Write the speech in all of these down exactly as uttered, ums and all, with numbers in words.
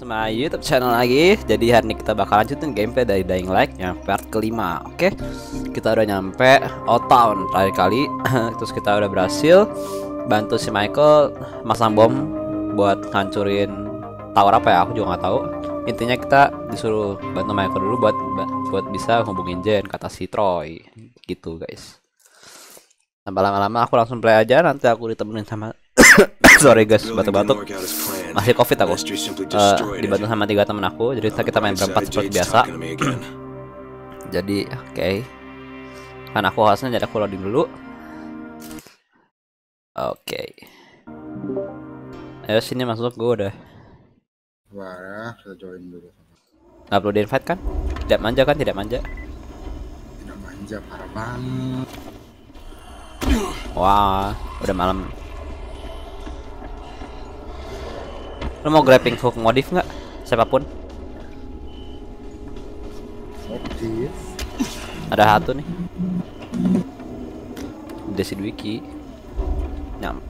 my YouTube channel lagi. Jadi hari ini kita bakal lanjutin gameplay dari Dying Light yang part kelima. Oke, kita udah nyampe Old Town terakhir kali. Terus kita udah berhasil bantu si Michael masang bom buat ngancurin tower apa ya, aku juga nggak tahu. Intinya kita disuruh bantu Michael dulu buat buat bisa hubungin Jen, kata si Troy gitu guys. Tambah lama-lama aku langsung play aja, nanti aku ditemenin sama sorry guys, batuk-batuk, masih covid aku. uh, Dibantu sama tiga temen aku, jadi kita main berempat seperti biasa. Jadi oke okay. Kan aku hostnya, jadi aku loading dulu. Oke okay. Ayo sini masuk, gue udah Wah, kita join dulu. nggak perlu di invite kan? Tidak manja kan? Tidak manja. Tidak manja, parah banget. Wah, udah malam. Lo mau grappling hook modif nggak? Siapapun. Modif. Ada satu nih. Desi Wiki. Nyam.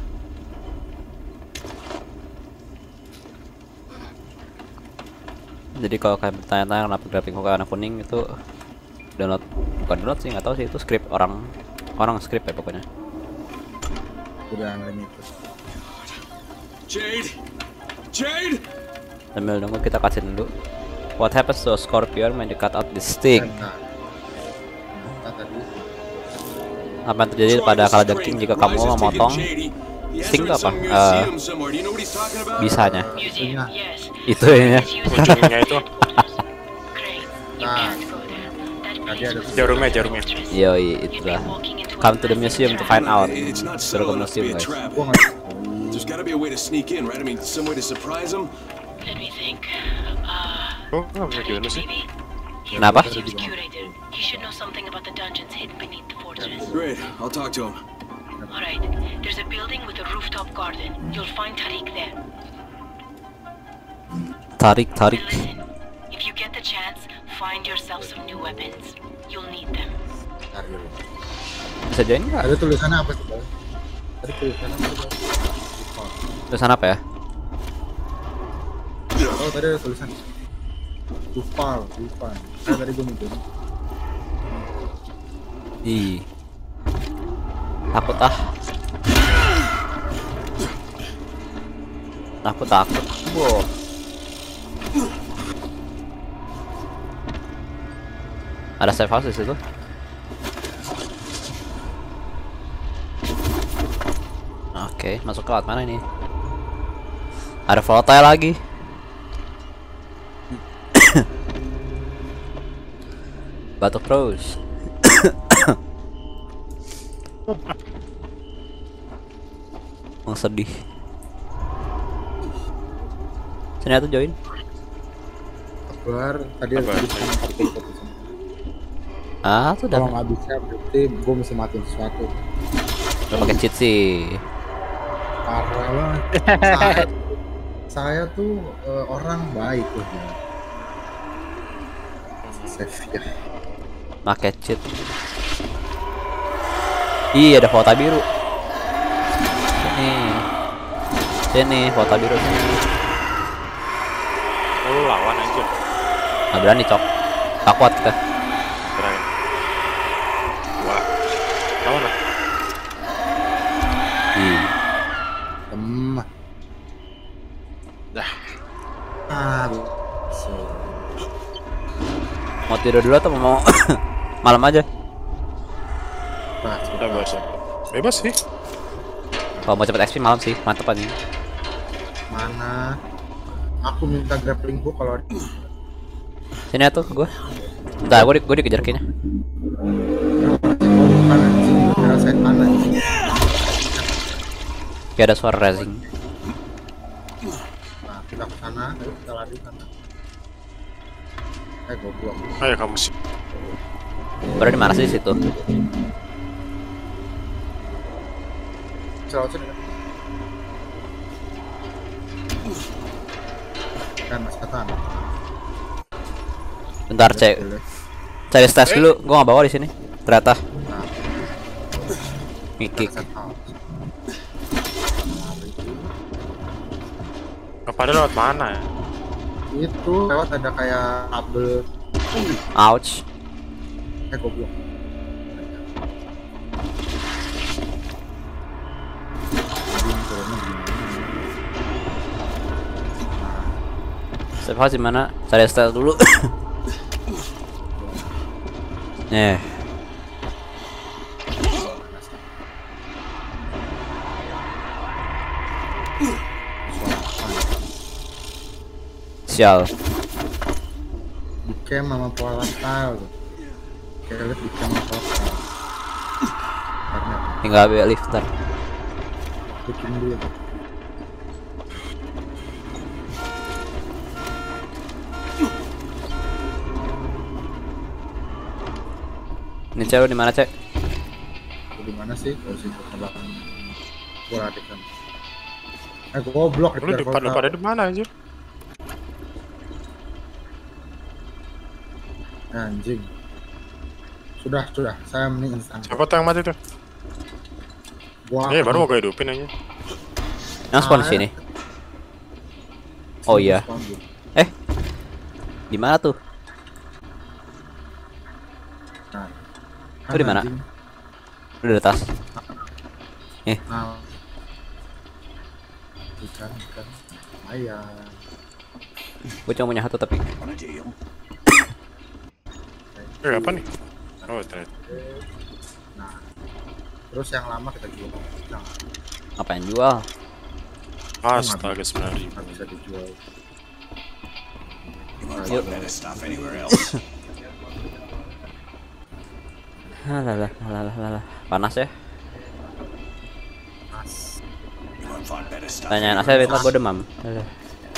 Jadi kalau kalian bertanya-tanya kenapa grappling hook warna kuning, itu download, bukan download sih, nggak tahu sih, itu script orang orang script ya pokoknya. Udah nggak itu. Jade, Jade. Sambil nunggu kita kasih dulu. What happens to a scorpion when you cut out the stick? Nah, nah, tadi. Apa yang terjadi pada kalajengking jika kamu memotong sting itu apa? Uh, bisanya. Itu ya. Ujungnya itu. Nah, tadi ada Jarumnya, jarumnya. Yoi, itulah. Come to the museum to find out. Suruh ke museum guys. gua nggak There's got to be a way to sneak in, right? I mean, some way to surprise them. Let me think. Uh, Oh, nggak bisa dulu sih. maybe? He Kenapa? seems curated. He should know something about the dungeons hidden beneath the fortress. Great, I'll talk to him. Alright, there's a building with a rooftop garden. You'll find Tariq there. Tarik, tarik. And listen, if you get the chance, find yourself some new weapons. You'll need them. cari dulu. Bisa join nggak? Ada tulisannya apa sih, Bang? Ada tulisannya apa sih, Bang? Tulisan apa ya? Oh, tadi ada tulisan. Lupa, lupa. Nah, tadi gua mikir. Ih. Takut ah. Takut takut. Wow. Ada safe house di situ. Oke, masuk ke laut mana ini? Ada volatile lagi. Batuk terus. Mau sedih. Sini atuh join. Kabar, tadi ada Kabar. tulisan artikel tulisan. Ah, tuh Kalau udah. nggak bisa, berarti gua mesti matiin sesuatu. Udah pakai cheat sih. Parah banget. Saya, saya tuh eh, orang baik loh. Ya. Save ya. Pakai cheat. Iya, ada foto biru. Sini. Sini, foto biru sini. Oh, lu lawan aja. Nggak berani, Cok. Tak kuat kita. Berani. Wah. Lawan lah. Ih. Temah. Dah. Ah, so. Mau tidur dulu atau mau malam aja? Nah, Udah bebas ya. Bebas sih. Kalau mau cepet X P malam sih, mantep aja. mana? Aku minta grappling hook kalau ada. Sini atuh gua. Bentar, gua di, gua dikejar kayaknya. Kanan sini, kira saya kanan. Kayak ada suara racing. Nah, kita ke sana, ayo kita lari ke sana. Eh, gua buang. Ayo kamu sih. Baru di mana sih di situ? Selalu sini. Kan mas kata. Bentar, cek. Cari stats dulu. Gua nggak bawa di sini. Ternyata. Nah, Mikik. Kepada lewat mana ya? Itu lewat ada kayak kabel. Ouch. Eh goblok. Safe house di mana? Cari style dulu. Eh. Sial. Di camp sama volatile. Kayak lihat di camp sama volatile. Karena Tinggal ambil lifter. bikin dulu. Ini cewek di mana, Cek? Di mana sih? Oh sih ke belakang. Gua adik kan. Eh goblok. Lu di pada pada di mana anjir? Anjing. Sudah, sudah. Saya mending instan. Siapa tuh yang mati tuh? Gua Eh, baru mau gue hidupin aja. Yang spawn di sini. Oh iya. Eh. Di mana tuh? Nah. Lu di mana? Lu di atas. Eh, Nah. Ikan, ikan. Ayam. gua cuma punya satu tapi. Eh, apa nih? Oh, ternyata. Nah. Terus yang lama kita jual. Nah, Ngapain jual? Astaga, sembilan ribu. nggak bisa dijual. Yuk. Better stuff anywhere else. Halah, halah, halah. Panas ya? Mas. You won't find better stuff. Tanyain Asep itu gua demam. Alah.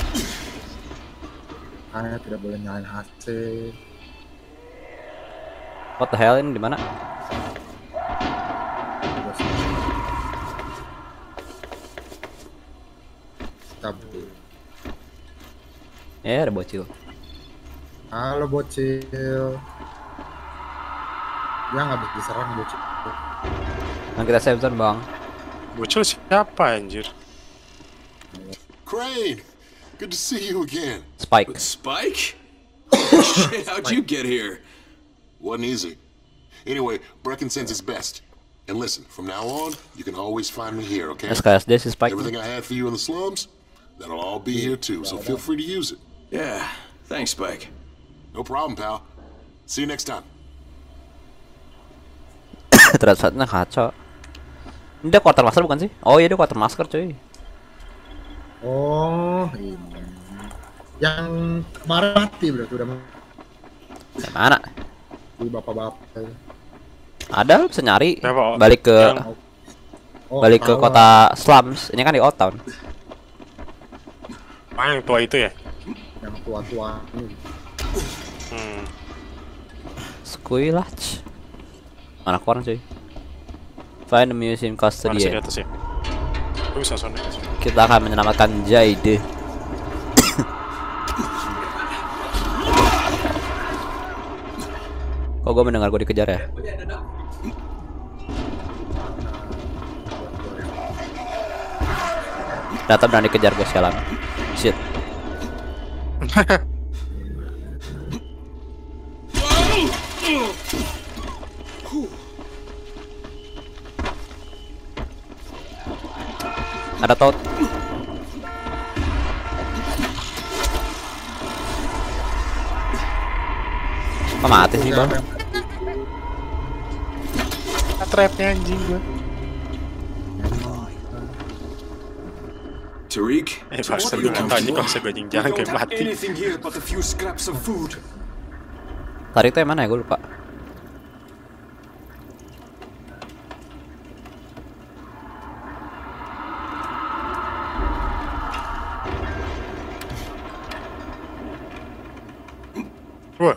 Saya tidak boleh nyalain H C. What the hell, ini di mana? Terus cabut. Eh, ada bocil. Halo bocil. Ya nggak bisa diserang bocil. Nah, kita save zone, Bang. Bocil siapa anjir? Crane, good to see you again. Spike. Spike? Shit, how'd you get here? Wasn't easy. Anyway, Brecken sends his best. And listen, from now on, you can always find me here, okay? S K S D si Spike. Everything I had for you in the slums, that'll all be here too, so feel free to use it. Yeah, thanks, Spike. No problem, pal. See you next time. Ternyata ngaco. Ini dia quartermaster bukan sih? Oh iya, dia quartermaster cuy. Oh ini. Yang kemarin mati berarti udah Yang mana? di bapak-bapak. Ada, lu bisa nyari. Siapa? Balik ke Yang- Oh, balik ke kalah. kota slums. Ini kan di Old Town. Ah, yang tua itu ya? Yang tua-tua ini. Hmm. Squilach. Mana orang cuy? Find the museum Mana sih di custodian. atas ya? Gue bisa sono. Kita akan menyelamatkan Jade. Kok gue mendengar gue dikejar ya? Ternyata berani dikejar gue sialan. Shit. Ada tot. Kok mati sih bang? Trapnya anjing gue. Tariq? Eh, pas gue nggak tahu anjing kok bisa gue jangan kayak mati. anything here but a few scraps of food. Tarik tuh yang mana ya? Gue lupa. Wah,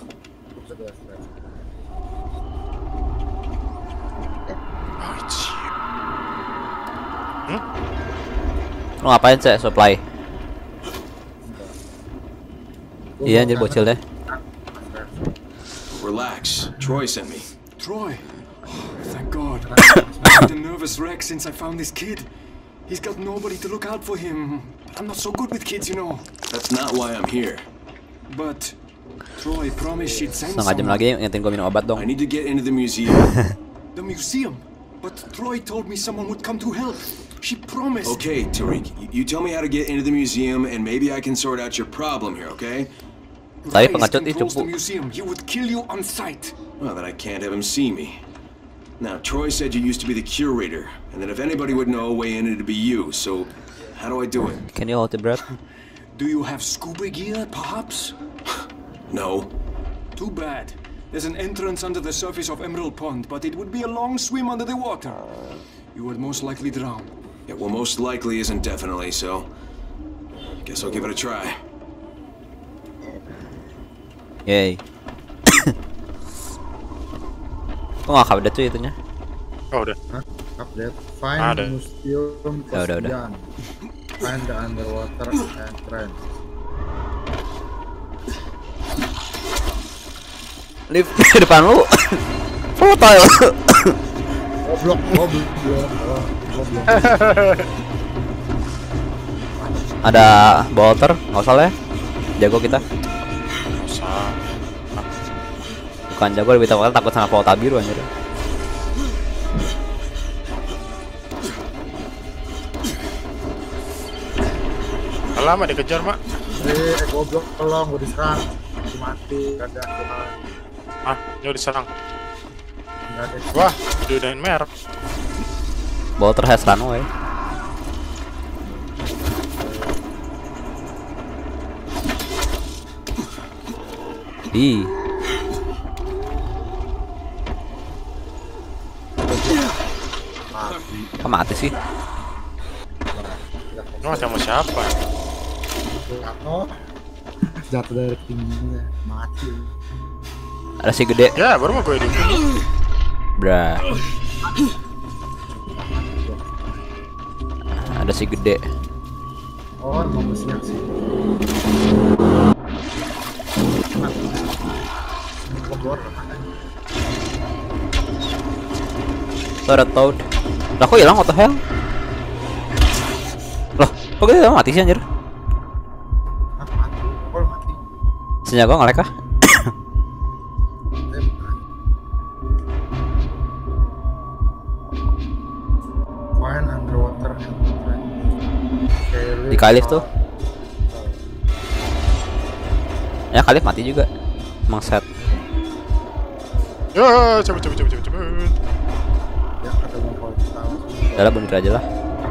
Lu ngapain sih supply? Iya anjir bocil deh. Relax. Troy sent me. Troy! Oh, thank God. I've been a nervous wreck since I found this kid. He's got nobody to look out for him. I'm not so good with kids, you know. That's not why I'm here. But Troy promised she'd send Setengah jam someone. lagi ngingetin gue minum obat dong. I need to get into the museum. The museum. But Troy told me someone would come to help. She promised. Okay, Tariq, you, you tell me how to get into the museum, and maybe I can sort out your problem here, okay? Tapi Rais pengecut ih controls the cupu. museum. He would kill you on sight. Well, then I can't have him see me. Now, Troy said you used to be the curator, and that if anybody would know a way in, it'd be you, so how do I do it? Can you hold the breath? Do you have scuba gear, perhaps? No. Too bad. There's an entrance under the surface of Emerald Pond, but it would be a long swim under the water. You would most likely drown. Yeah, well, most likely isn't definitely, so guess I'll give it a try. Yay. Kok nggak update tuh itunya? Oh udah. Hah? Update. Find Ada. museum Ya, udah, udah. Kosian. Find the underwater entrance. Lift di depan lu. Foto ya. Goblok, goblok, goblok, goblok. Ada bolter, nggak usah lah ya. Jago kita. Usah. Bukan jago, lebih tahu takut sama volta biru anjir. Lama dikejar mak. Eh, goblok, tolong gue diserang. Gue mati, gak ada Tuhan. Ah, dia diserang. Gak ada. Wah, diudahin merek. Bolter has runway. Ih, kok mati sih? Ini mati sama siapa? Jatuh. Jatuh dari tingginya, mati. Ada si gede, Ya, baru mau gue hidupin. bra. Ada si gede. Oh, mau mesinnya sih. Goblok. Tuh ada Toad. Lah kok hilang, what the hell? Loh, kok gitu mati sih anjir? Ah, mati. Kok mati? Sinyal gua nge-lag kah? Eh, bukan. Find underwater entrance. Di Kalif tuh. Ya Kalif mati juga. Emang set. Ya, cepet cepet cepet cepet cepet. Ya, kata mau kalau tahu. Udah lah, bunuh aja lah.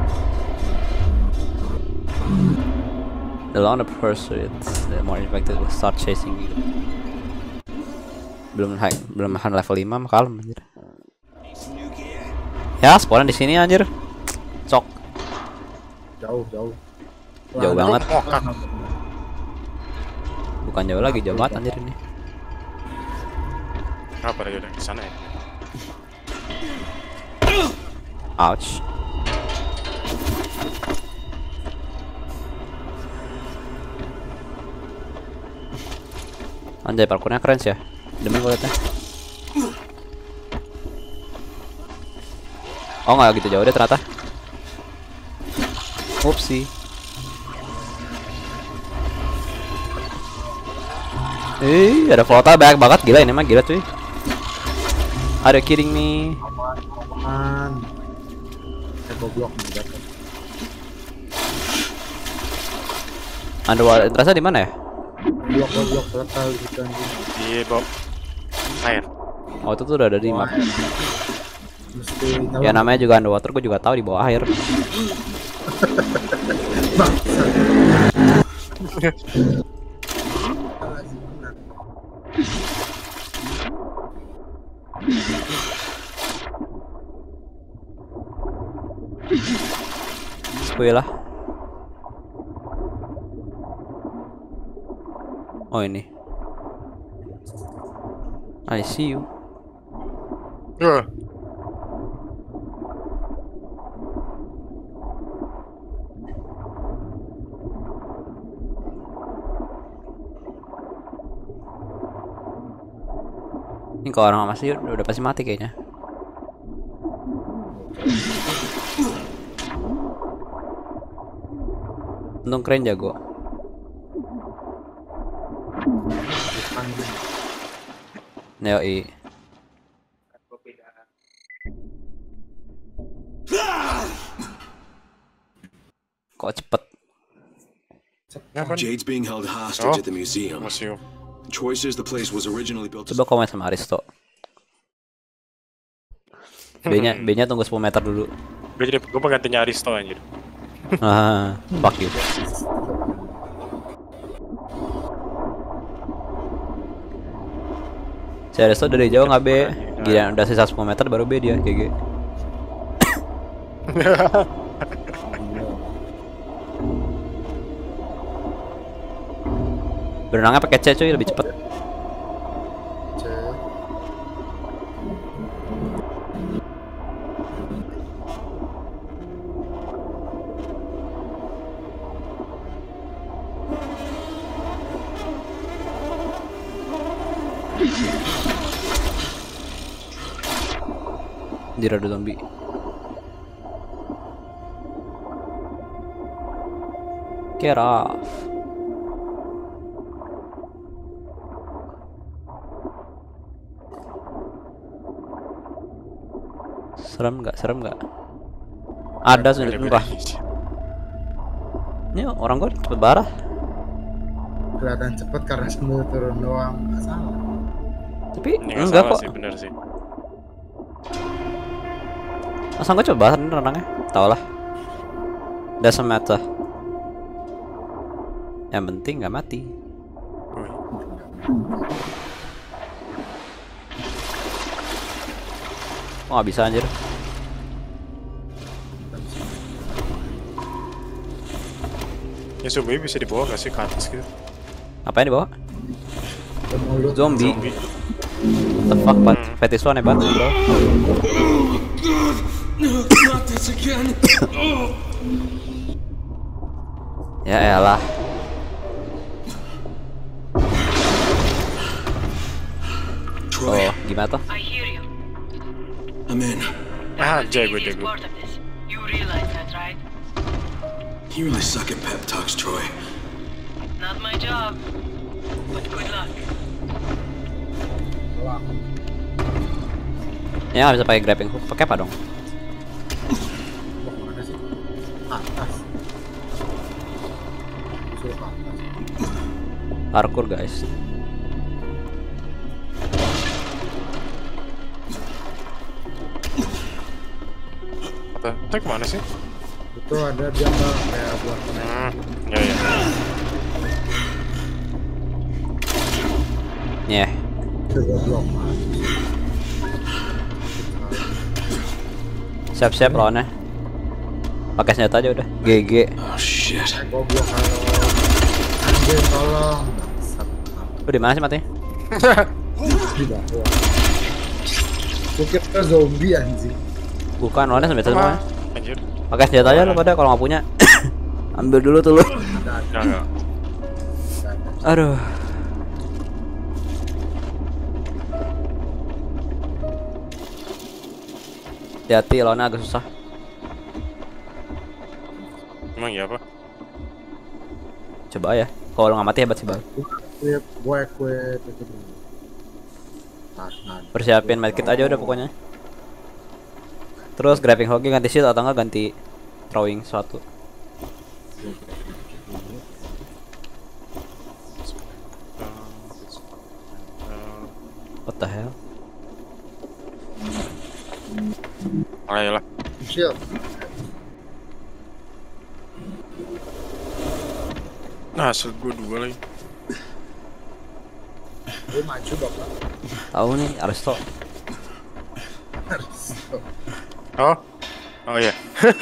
The longer the pursuit, the more infected will start chasing you. Belum high, belum makan level lima mah kalem anjir. Ya, spawnan di sini anjir. Cok, Jauh, jauh. jauh banget. Oh, kan. Bukan jauh lagi, jauh banget anjir ini. Kenapa dia udah di sana ya? Ouch. Anjay, parkurnya keren sih ya. Demi gue liatnya. Oh nggak gitu jauh deh ternyata. Upsi. Eh, ada flota banyak banget, gila ini mah gila cuy. Are you kidding me? Aman. Eh, goblok nih jatuh. Underwater terasa di mana ya? Goblok, goblok, total gitu anjing. Di bawah air. Oh itu tuh udah ada di map. Mesti tahu. Ya namanya juga underwater, gue juga tahu di bawah air. Sekui lah. Oh ini. I see you. Ya. Ini kalau orang masih udah, udah pasti mati kayaknya. Untung keren jago. Neo I. Kok cepet? Jade's being held hostage Oh. at the museum. Museum. Troy says the place was originally built to Coba komen sama Aristo. B-nya B-nya tunggu sepuluh meter dulu. Gue jadi gue penggantinya Aristo anjir. Ah, fuck you. Si Aristo dari jauh nggak B. Gila udah sisa sepuluh meter baru B dia G G. Berenangnya pakai C cuy lebih cepet. C. Anjir ada zombie. Get off. Serem nggak? Serem nggak? Ada sudut muka. Ini orang gua cepet parah. Kelihatan cepet karena sambil turun doang, nggak salah. Tapi Ini nggak enggak salah kok. sih, bener sih. Masa gua coba kan renangnya? Tau lah. Doesn't matter. Yang penting nggak mati. Wih. Oh nggak bisa anjir. Ya zombie bisa dibawa gak sih ke atas gitu? Ngapain dibawa? Mulut. Zombie. Zombie. What the fuck, Pat? Fetis one hebat bro. Not this again. Ya elah. Troy, Oh, gimana tuh? I hear you. I'm in. Ah, That was the jago easiest jago. part of this. You realize that, right? You really suck at pep talks, Troy. Not my job. But good luck. Ya nggak bisa pakai grappling hook. Pakai apa dong? Wah, mana sih? Atas. Suruh ke atas. Parkour guys. Apa? Itu kemana sih? Itu ada dia nggak kayak buat naik. Hmm, ya ya. Nyeh. Coba blok. Siap-siap lawannya. Pakai senjata aja udah. G G. Oh shit. Eh, goblok kalau anjir tolong. Bangsat. Lu di mana sih matinya? Di bawah. Gua kira zombie anjing. Bukan, lawannya senjata semua. Anjir. Pakai senjata aja lu pada kalau nggak punya. Ambil dulu tuh lu. Ada ada. Enggak enggak. ada. Aduh. Hati-hati lawannya agak susah. Emang iya apa? Coba ya. Kalau lu nggak mati hebat sih bang. Kue kue kue itu dulu. Nah, nah. Persiapin medkit aja udah pokoknya. Terus grabbing hook ganti shield atau enggak ganti throwing suatu. What the hell? Ayolah. Shield. Nah, hasil gue dua lagi. Gue maju bapak. Tahu nih Aristo. Oh. Oh iya.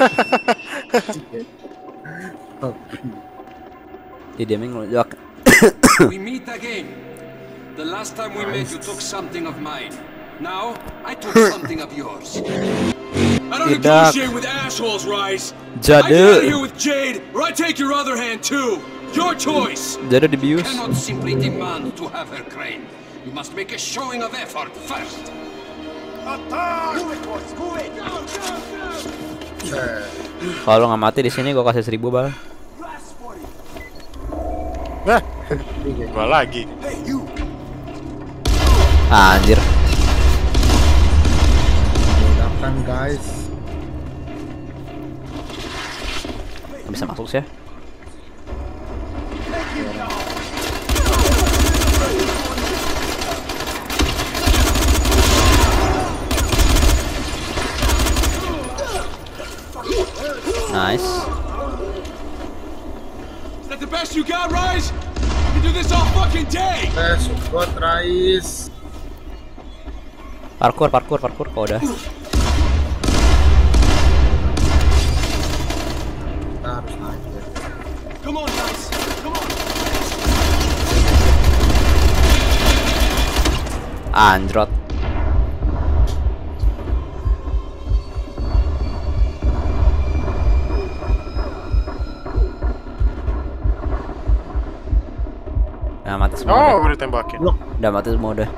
Di deming ngelunjak. We meet again. The last time we met, you took something of mine. Now, I took something of yours. I don't Tidak. negotiate with assholes, Rise. I Jade. get out of here with Jade, or I take your other hand too. Your choice. Jadi dibius. Cannot simply demand to have her crane. You must make a showing of effort first. Eh, Kalau nggak mati di sini gua kasih seribu bal. Nah, gua lagi. Hey, you! Anjir. Ledakan guys. Bisa masuk sih ya. Nice. Is that the best you got, Rise? I can do this all fucking day! Eh, support Rais. Parkour, parkour, parkour kok udah. Kita harus naik ya. Come on, Rise! Come on! Anjrot. Udah mati semua. Oh, Udah, udah tembakin. udah mati semua udah.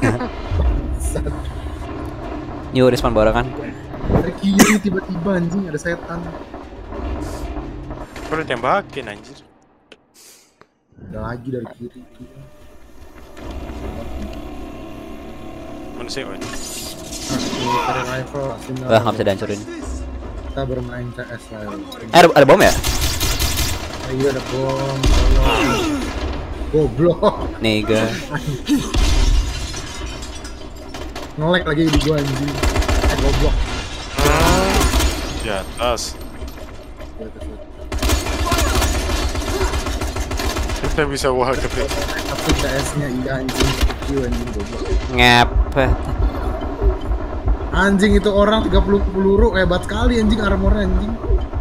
New respawn baru kan? Dari kiri tiba-tiba anjing ada setan. Udah tembakin anjir. Ada lagi dari kiri. Mana sih? Oh, ini. Military rifle. arsenal. Wah, nggak bisa dihancurin. Kita bermain C S lah. Eh, ada, ada bom ya? Ah, iya ada bom. Tolong. Goblok. Niga. Nge-lag lagi di gua anjing. Eh goblok. Di atas. Kita bisa wah ke Tapi C S-nya iya anjing. Q anjing goblok. Ngepet. Anjing itu orang tiga puluh peluru hebat sekali anjing armor anjing.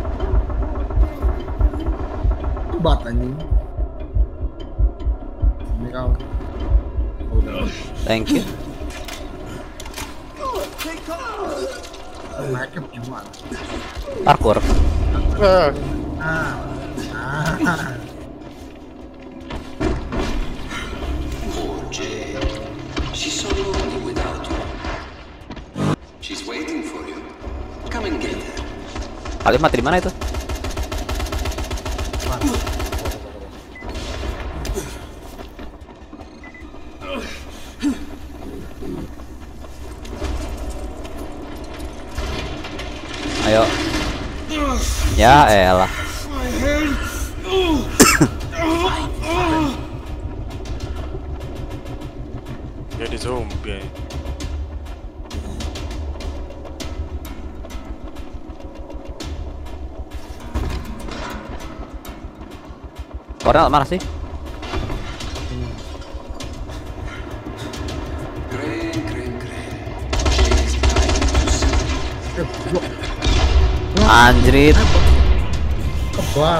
Hebat anjing. Ini kau. Oh, udah. Thank you. Naiknya gimana? Parkour. Ah, Ah. Ah. She's so lonely without you. She's waiting for you. Come and get her. Kalian mati di mana itu? Ayo. Ya elah. jadi zombie. Orang mana sih? Crane, crane, crane. She's dying to see. Eh, goblok. Anjrit. Kebal.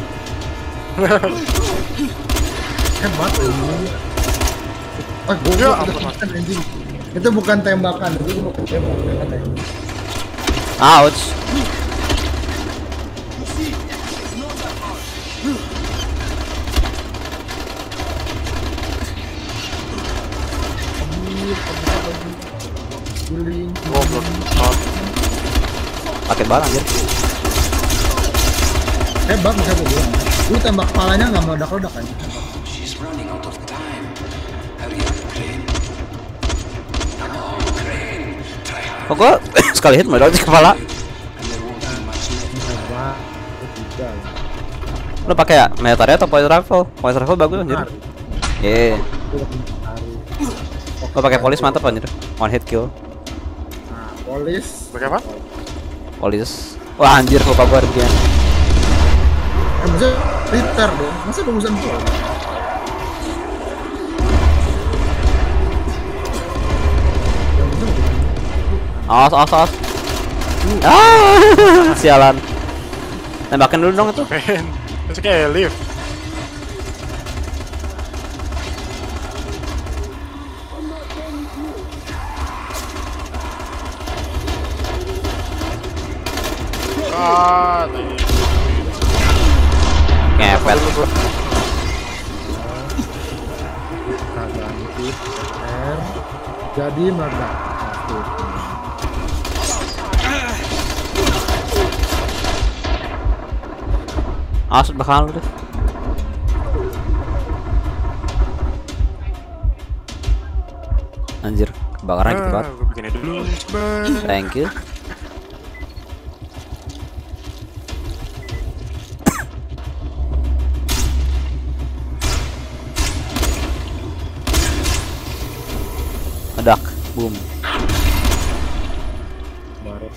Hebat ini. Ah, goblok ada anjing. Itu bukan tembakan, itu bukan tembakan. Ouch. Guling. Goblok. Oh, Paket banget anjir. Hebat bisa gue bilang. Lu tembak kepalanya nggak meledak-ledak kan? She's running out of time. Hurry up, crane. Come on, crane. Try hard. Kok gua sekali hit meledak di kepala? And there won't be much left. Hebat. Itu tidak. Lu pakai ya military atau point rifle? Point rifle bagus anjir. Ye. Gua pakai polis mantap anjir. One hit kill. Nah, polis. pakai apa? Polis. Wah anjir lupa gua dia. Eh, maksudnya Twitter dong. Masa bagusan gua? Awas, awas, awas. Ah, sialan. Tembakin dulu dong itu. Men, itu kayak lift. Ah, Ngepet. Nah, ganti R. Jadi meledak. Awas bakalan lu tuh. Anjir, kebakaran gitu banget. Ah, gue begini dulu. Coba. Thank you. Meledak, boom. Baret.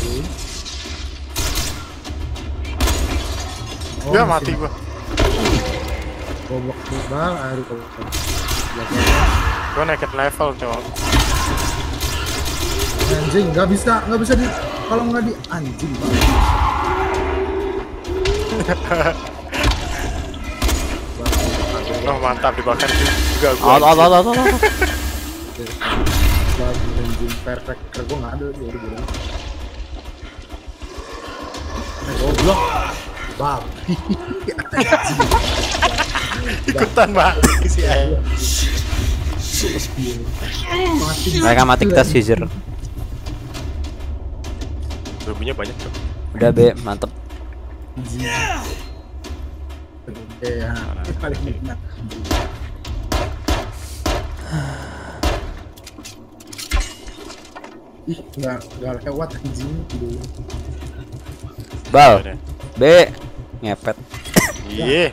Ya mati gua. Goblok bal, air goblok. Gua naikin level cowok. Anjing, nggak bisa, nggak bisa di kalau nggak di anjing bang. Oh mantap dibakar juga gua. Out, out, out, out, out. Lagi anjing perfect, gue nggak ada dia bilang. Eh, goblok, babi. Ikutan mati si Ayo. Mati. Mereka mati, kita seizure. Babinya banyak tuh. Udah B, mantep. Oke ya, paling enak. Ih, nggak nggak lewat anjing dulu. Bal, B, ngepet. Iya.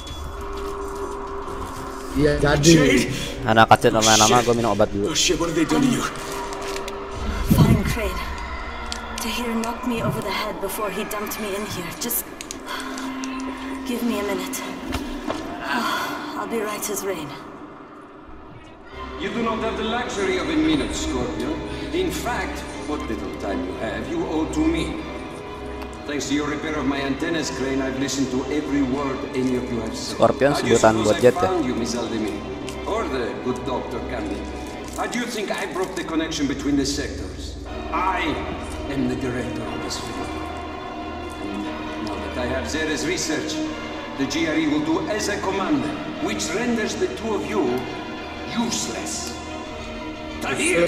Iya jadi. Anak kecil nama-nama gue minum obat dulu. Oh shit, what have they done to you? Fine, Crane. Tahir knocked me over the head before he dumped me in here. Just give me a minute. I'll be right as rain. You do not have the luxury of a minute, Scorpion. In fact, what little time you have, you owe to me. Thanks to your repair of my antennas, Crane, I've listened to every word any of you have said. Scorpion How do you sebutan suppose buat I jet ya? found you, Miss Aldemir? Or the good Doctor Candy? How do you think I broke the connection between the sectors? I am the director of this film. And now that I have Zere's research, the G R E will do as I command, which renders the two of you useless. Tahir!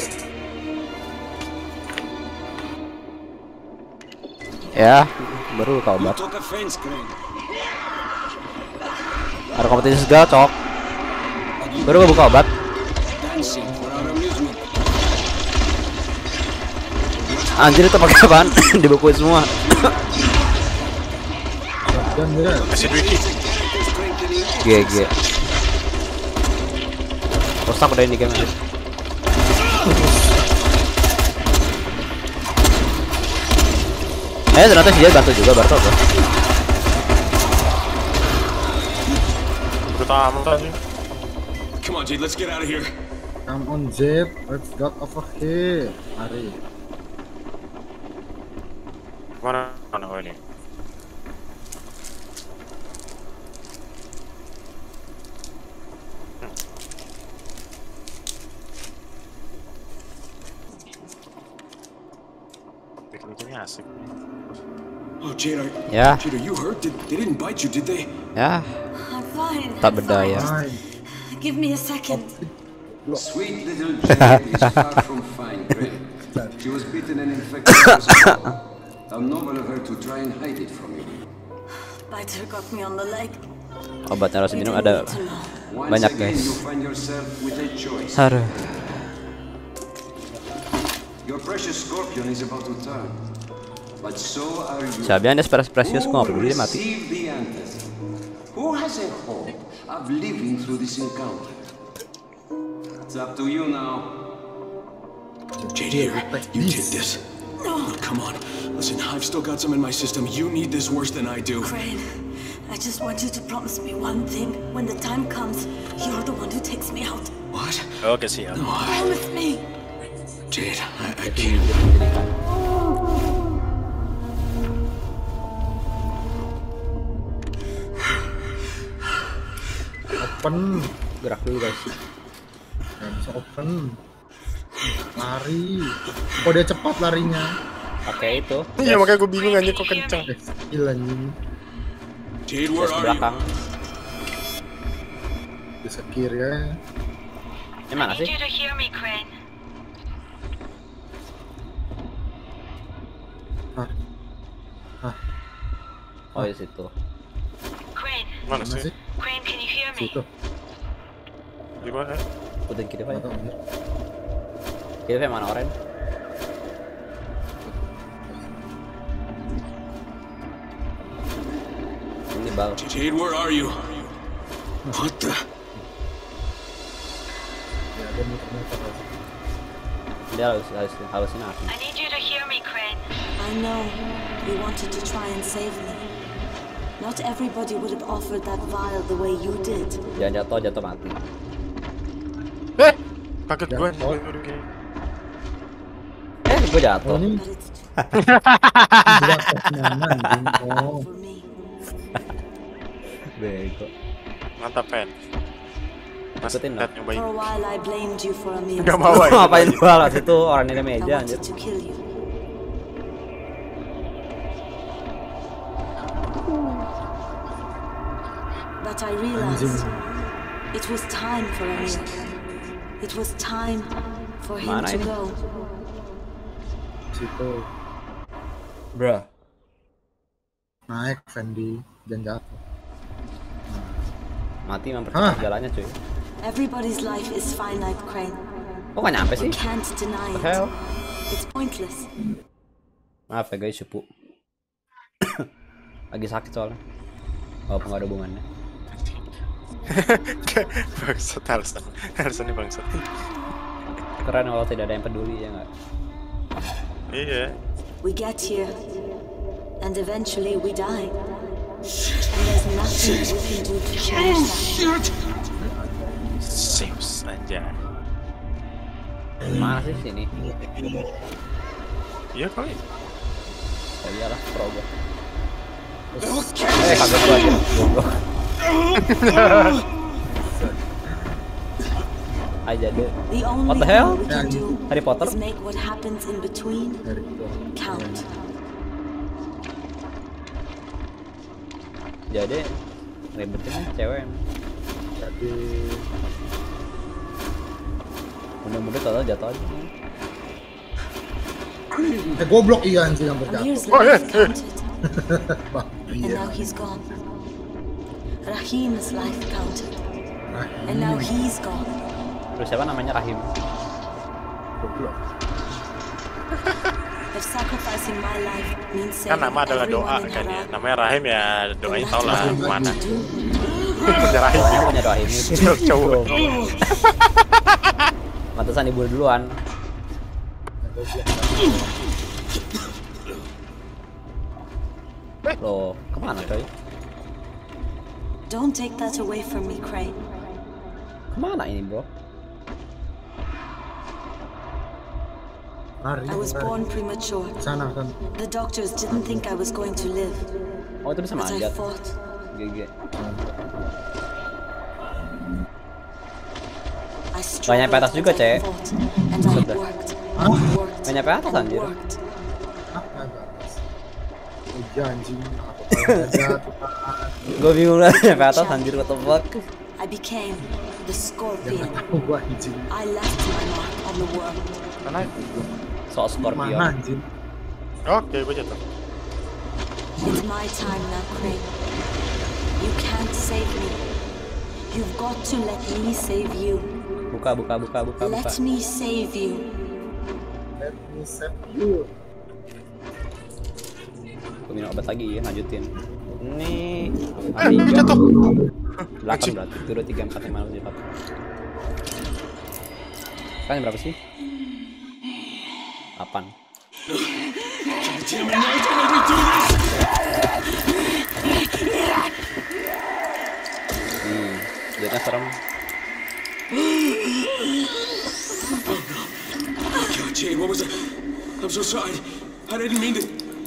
Ya, baru luka obat. Took offense, Crane. Ada kompetisi segala, cok. Baru gue buka obat. Dancing for our amusement. Anjir itu pakai apaan? Dibukuin semua. Dan dia Kasih duit. G G. Rusak udah ini game aja. Eh ternyata si dia bantu juga Barto tuh. Pertama tadi. Come on, Jade, let's get out of here. come on Zip, let's get over here. Mari. Mana mana ini? Bikin-bikinnya asik. Oh, Jade, are, Ya, Jade, are you hurt? Did, they didn't bite you, did they? ya, I'm fine. tak I'm berdaya. Fine. fine. Give me a second. Sweet little Jade is far from fine, Crane. She was bitten and infected. How noble of her to try and hide it from you. Biter got me on the leg. Obatnya harus You minum didn't ada need to know. Once banyak again, guys. you find yourself with a choice. Aduh. Your precious Scorpion is about to turn. But so are you. Sabi anda precious Who kok will peduli dia mati. receive the antidote? Who has a hope of living through this encounter? It's up to you now. Jade, here, you did this. No. Come on. Listen, I've still got some in my system. You need this worse than I do. Crane, I just want you to promise me one thing. When the time comes, you're the one who takes me out. What? Oke siap. No, I, Promise me. Jade, I, I can't. Open. Gerak dulu guys. Nggak bisa open. Lari. Kok dia cepat larinya? Pakai itu. Iya makanya gue bingung aja kok kenceng. Eh, skill anjing. Jade, Terus where are you? belakang. Di sekir ya. Ini mana sih? you to hear me, Crane. Hah. Hah. Oh di situ. Crane, Mana Mana sih? sih? Crane, can you hear me? Situ. Di mana? Putin kiri Nggak pak. tahu, anjir. Kita mana oren? Ini bal. Jade, where are you? What the? Ya, dia muter-muter. Dia harus harus halusinasi. I need you to hear me, Crane. I know you wanted to try and save me. Not everybody would have offered that vial the way you did. Jangan jatuh, jatuh mati. Eh, kaget gue. Eh, gue jatuh. Oh, ini But it's too jelas mana anjing. Oh, for me. Bego. Mantap, Pen. Mas Ikutin Ted lah. nyobain. For a while I blamed you for Amir's Gak mau death. ya. Ngapain jual lah situ orang ini I meja anjir. wanted to kill you. But I realized it was time for Amir. It was time for him Mana to ini? go. situ Bruh. naik Fendi dan jatuh. Mati mempercepat Hah? jalannya cuy. Everybody's life is finite, Crane. Kok gak nyampe sih? You can't deny The hell? it. It's pointless. Maaf ya guys, supu. Lagi sakit soalnya. Walaupun gak ada hubungannya. Bangsat, Harrison. Harrison ini bangsat. Keren kalau tidak ada yang peduli ya nggak? Iya. We get here, and eventually we die. And there's nothing we can do to change that. Zeus aja. Mana sih sini? Iya kali. Oh iyalah, pro gua. Eh kaget gua aja. Goblok. Aja deh. The only What the hell? thing we can do Harry Potter? is make what happens in between Dari itu. count. Jadi ribetin cewek. Jadi Mudah-mudahan total jatuh aja. eh goblok iya anjing yang berjatuh. Amir's Oh, yeah, life yeah. counted, Bah, and iya. now he's gone. Rahim's life counted, Nah, and now he's gone. Terus siapa namanya Rahim? goblok. If sacrificing my life means Kan saving nama adalah doa everyone in kan ya. Haran, Namanya Rahim ya, doain tau lah then kemana. what to do? Punya Rahim. Saya punya Rahim itu. Cowok. Mantesan ibu duluan. Loh, kemana coy? Don't take that away from me, Crane. Kemana ini bro? Lari, I was lari. born premature. Sana kan. The doctors didn't think I was going to live, Oh itu bisa but I manjat. fought. G G. I Gak nyampe atas struggled juga, and I Cek. fought, and I Sudah. worked, and worked, Gak nyampe atas, and anjir. worked. Ah, agak atas. Iya anjing. Aku kalau jatuh. Gue bingung lah nyampe atas anjir what the fuck. I became the scorpion. Aku gua anjing. I left my mark on the world. Mana? Soal Scorpion. Mana anjing? Oke, gue jatuh. It's my time now, Crane. You can't save me. You've got to let me save you. Buka buka buka buka buka. Let me save you. Let me save you. Gue minum obat lagi ya, lanjutin. Ini Eh, gue jatuh. belakang Anjing. berarti dua tiga empat lima enam tujuh delapan. Kan berapa sih? delapan. Damn it, no, don't let me do this! Hmm, jadinya serem. God, Jade, what was that? I'm so sorry. I didn't mean to.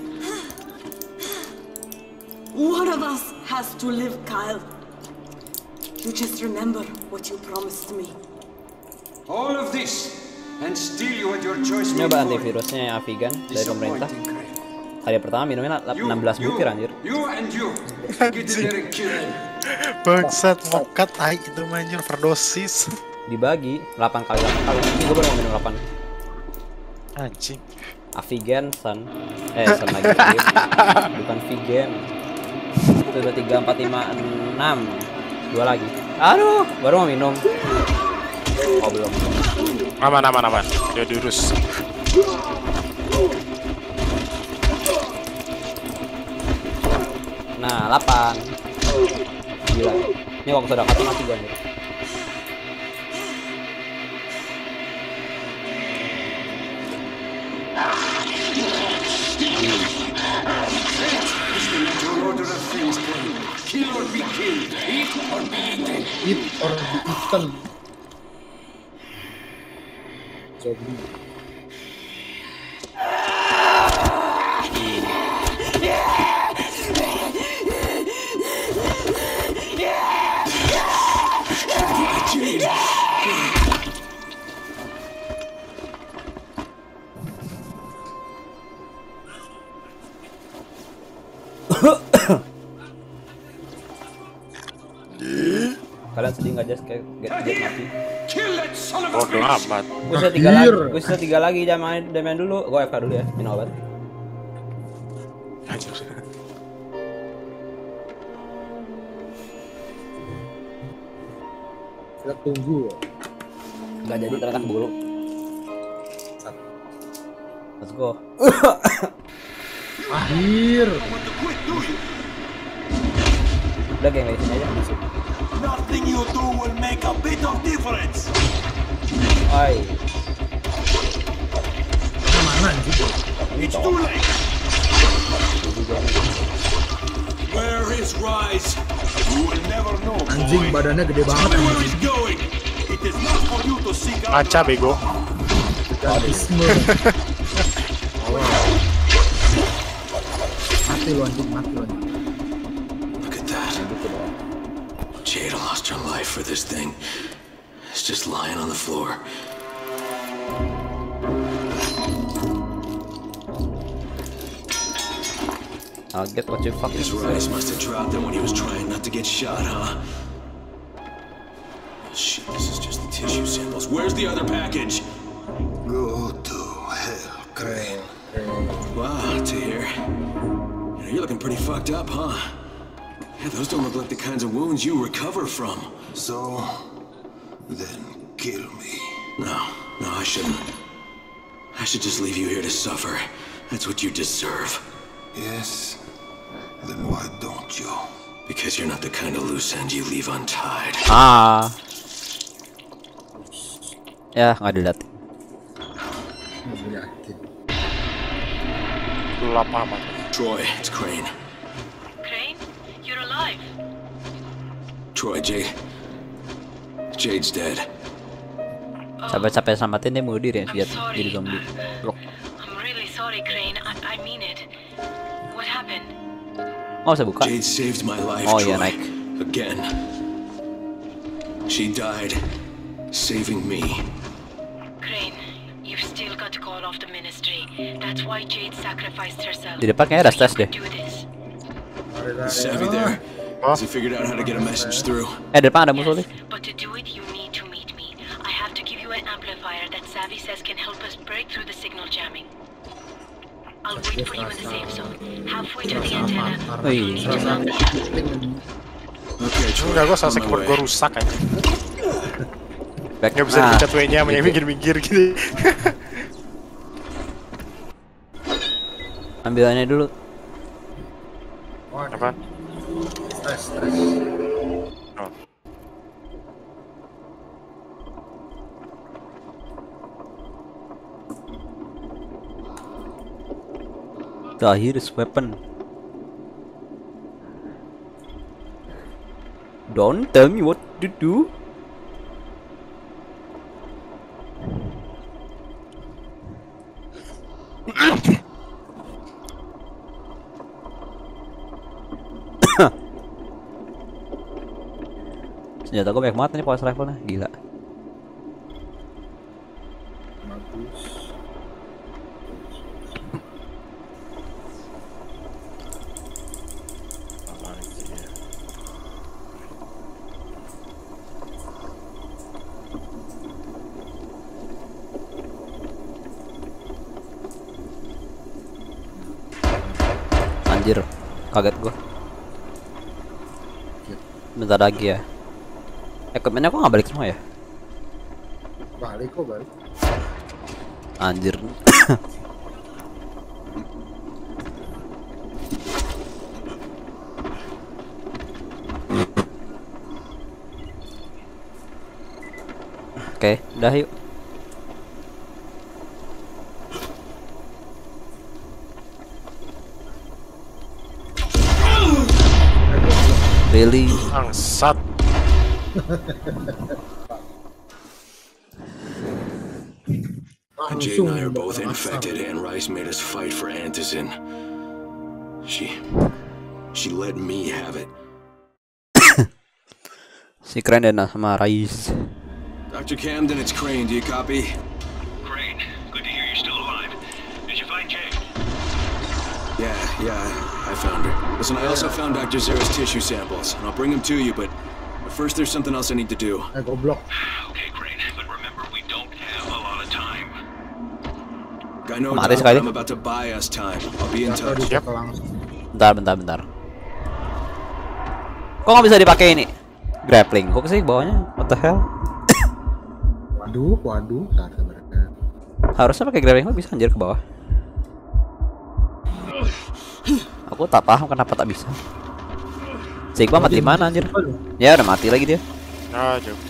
One of us has to live, Kyle. You just remember what you promised me. All of this, and still you had your choice Ini made obat for you. antivirusnya yang Avigan dari pemerintah. Disappointing, Crane. Hari pertama minumnya You, enam belas you, butir anjir. you and you. Get in there and kill him. Bangsat, mokat, tai itu manjur overdosis. Dibagi delapan kali delapan kali. Ini gue baru mau minum delapan. Anjing. Avigan Sun. Eh, Sun lagi. lagi. Bukan vegan. Itu dua tiga empat lima enam. Dua lagi. Aduh, baru mau minum. Oh belum. Aman, aman, aman. Dia diurus. Nah, delapan. Gila. Ini waktu udah kata mati gua nih. Kill or be killed. Eat or be eaten. Eat or be eaten. Zombie. Kalian sedih nggak Jas kayak get get mati? Bodoh amat. Gue sisa tiga lagi, gue sisa tiga lagi jangan main, jangan main dulu. Gue F K dulu ya, minum obat. Anjir. Kita tunggu. Gak jadi ternyata keburu. Let's go. Akhir. Udah geng di sini aja masuk. Nothing you do will make a bit of difference. Oi. Mana anjing? It's too late. Where is Rise? You will never know. Anjing badannya gede banget. Where is going? It is not for you to seek out. Maca bego. Gadisme. Mati lu anjing, mati lu anjing. Look at that. Jade lost her life for this thing. It's just lying on the floor. I'll get what you fucking His say. Rise must have dropped it when he was trying not to get shot, huh? Oh, shit, this is just the tissue samples. Where's the other package? Go to hell, Crane. Wow, Tahir. You're looking pretty fucked up, huh? Yeah, those don't look like the kinds of wounds you recover from. So, then kill me. No, no, I shouldn't. I should just leave you here to suffer. That's what you deserve. Yes? Then why don't you? Because you're not the kind of loose end you leave untied. Ah. Ya, nggak dilihat. Gelap amat. Troy, it's Crane. Crane, you're alive. Troy, Jade. Jade's dead. Sampai-sampai selamatin dia bunuh diri ya, biar sorry. jadi zombie. Blok. I'm really sorry, Crane. I, I mean it. What happened? Oh, saya buka. Jade saved my life, Oh, Troy. yeah, naik. Again. She died, saving me. Crane, you've still got to call off the ministry. That's why Jade sacrificed herself. Di depan kayaknya ada So you stats deh. could do this. Savvy there. Has he figured out how to get a message through? Eh, di depan ada musuh Yes, nih. but to do it, you need to meet me. I have to give you an amplifier that Savvy says can help us break through the signal jamming. I'll wait for you in the safe zone. Halfway to the antenna. Wih. You need to mount the app. Okay, Troy. Enggak, gue on selesai my keyboard way. gue rusak aja. Back. Nggak bisa Nah, dipencet W-nya, yang minggir-minggir gitu. ambilannya dulu. Apa? Stres, stres. Oh. Tahir is weapon. Don't tell me what to do. Senjata gue banyak banget nih pulse rifle-nya, gila. Bagus. Anjir, kaget gua. Bentar lagi ya. Equipmentnya kok nggak balik semua ya? Balik kok balik. Anjir. Oke, udah yuk. Really? Bangsat. Jade and I are both infected, and Rice made us fight for Antizin. She... She let me have it. Si Crane dan sama Rice. Doctor Camden, it's Crane. Do you copy? Crane, good to hear you're still alive. Did you find Jade? Yeah, yeah, I found her. Listen, I also found Doctor Zera's tissue samples, and I'll bring them to you, but first there's something else I need to do. Eh, goblok. Okay, Crane, but remember we don't have a lot of time. I know, Mati Doc, sekali. I'm about to buy us time. I'll be in Atau touch. dibuka langsung. Bentar, bentar, bentar. Kok nggak bisa dipakai ini? Grappling, kok sih bawahnya? What the hell? Waduh, waduh. Bentar, bentar, bentar. Harusnya pakai grappling kok bisa anjir ke bawah. Aku tak paham kenapa tak bisa. Sigma mati mana anjir? Ya udah mati lagi dia. Ah, jauh.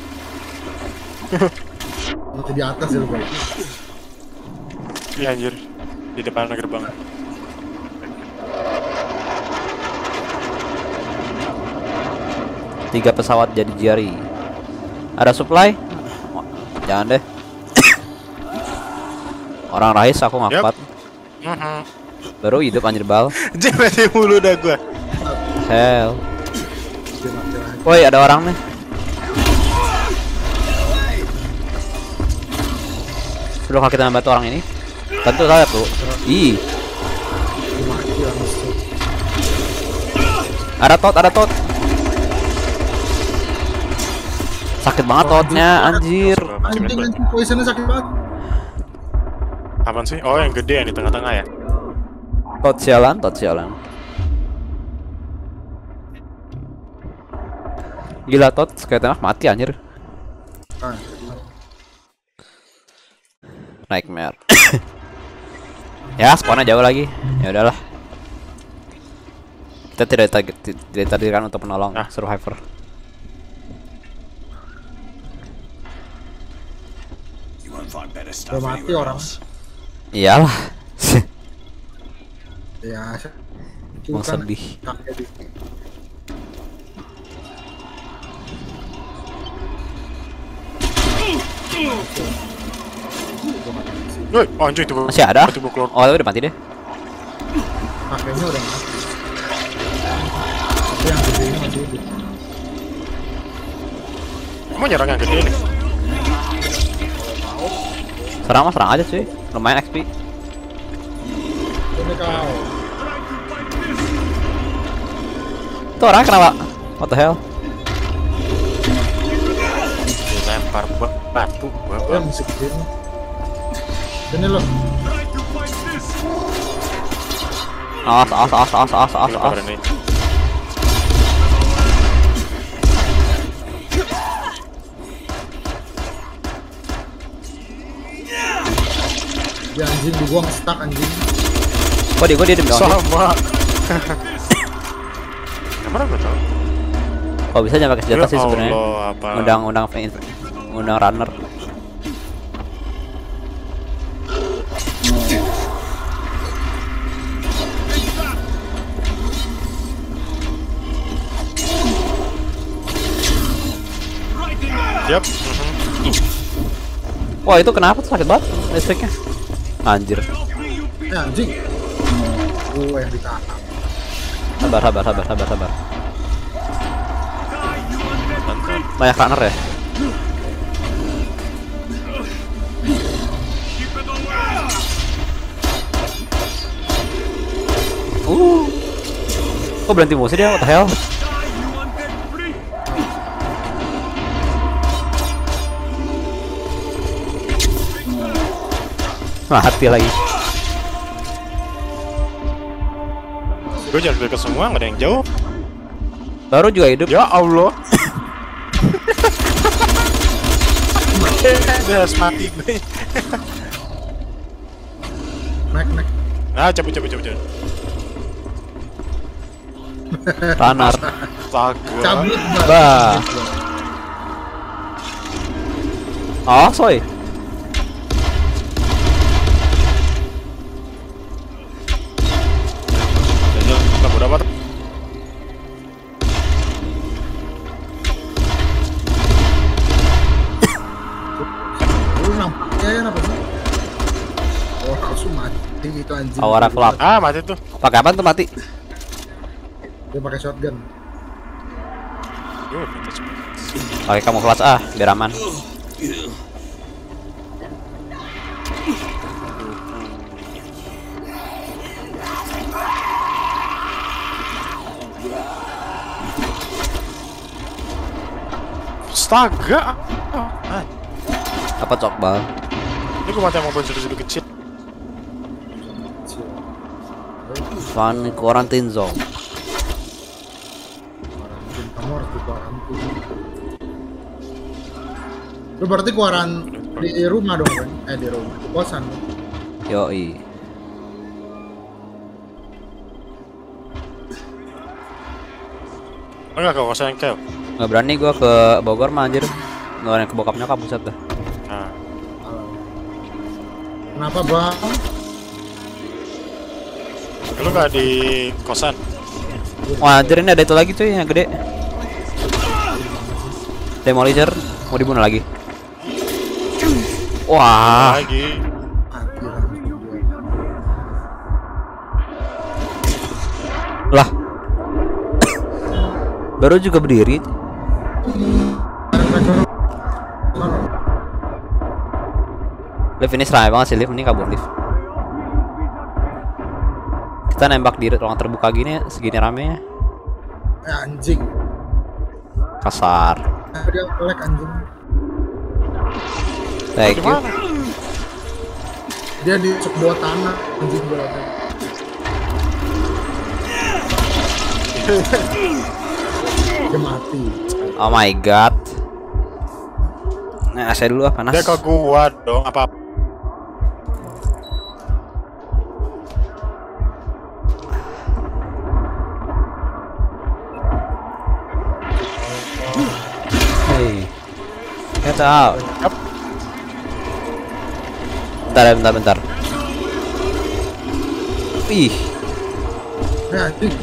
Itu di atas ya lu balik. Iya anjir. Di depan gerbang. Tiga pesawat jadi jari. Ada supply? Jangan deh. Orang Rais aku ngakpat. Baru hidup anjir bal. Jadi mulu dah gua. Hell. Woi ada orang nih. Sudah kita membantu orang ini. Tentu saya tuh. Ih. Ada tot, ada tot. Sakit banget totnya, anjir. Anjing, anjing, poisonnya sakit banget. Apaan sih? Oh, yang gede yang di tengah-tengah ya? Tot sialan, tot sialan. Gila tot, sekali tembak mati anjir. Ah, Nightmare. Ya, spawnnya jauh lagi. Ya udahlah. Kita tidak ditakdirkan untuk menolong Ah. survivor. udah mati orang. Iyalah. Ya, Mau kan sedih. kakek di Woi, oh, anjir itu. Masih ada? Itu keluar. Oh, udah mati deh. kakeknya udah mati. Tapi yang gede ini masih hidup. Emang nyerang yang gede nih? Serang mah serang aja cuy. Lumayan X P. Ini kau. Tuh orangnya kenapa? What the hell? Dilempar ba- batu. ba- Ya ba- musik gini. Sini lo. Awas, awas, awas, awas, awas, awas, Dilempar awas. ini. Ya anjing di gua nge-stuck anjing. Kok dia, kok dia diem doang? Sama. Yang mana gue tau? Kok bisa jangan pakai senjata sih sebenarnya? Allah, apa? Undang-undang undang runner. Yap. Wah itu kenapa tuh sakit banget listriknya? Anjir. Ya anjing. Gua yang ditahan. Sabar, sabar, sabar, sabar, sabar. Banyak runner ya? Uh. Kok berhenti musuh dia? What the hell? Mati lagi. Gue jalan ke semua, nggak ada yang jauh. Baru juga hidup. Ya Allah. Dia harus mati. Naik, naik. Nah, cabut, cabut, cabut, cabut. Runner. Astaga. Cabut, Bah. Oh, soy. Udah berapa tuh? Lu nampaknya ya apa sih? Oh, langsung mati gitu anjing. Power level up. Ah, mati tuh. Pakai apa tuh mati? Dia pakai shotgun. Yuk, kita cepet. Pakai kamuflase ah, biar aman. Astaga. Ah, Apa cokbal? ini gua mati sama bocil-bocil kecil. Fun quarantine zone. Karantin, kamu harus di karantin. Lu berarti kuaran di rumah dong kan? Eh di rumah, di kosan. Yoi. Enggak ke kosan Kel. Nggak berani gua ke Bogor mah anjir. Ngeluarin ke bokap nyokap buset dah. Nah, Kenapa bang? lu nggak di kosan? Wah anjir ini ada itu lagi cuy yang gede. Demolisher mau dibunuh lagi. Wah. Lagi. Mati langsung dia. Lah. Baru juga berdiri. Lift ini seramai banget sih Lift, ini kabur Lift. Kita nembak di ruang terbuka gini segini ramenya. Eh, anjing. Kasar. Nah, dia kolek anjing. Thank you. Gimana? Dia di sebuah tanah anjing berada. Dia mati. Oh my god. Nah, saya dulu ah panas. Dia ke gua dong, apa? Hey. Get out. Yap. Bentar ya, bentar, bentar. Ih, Eh, anjing.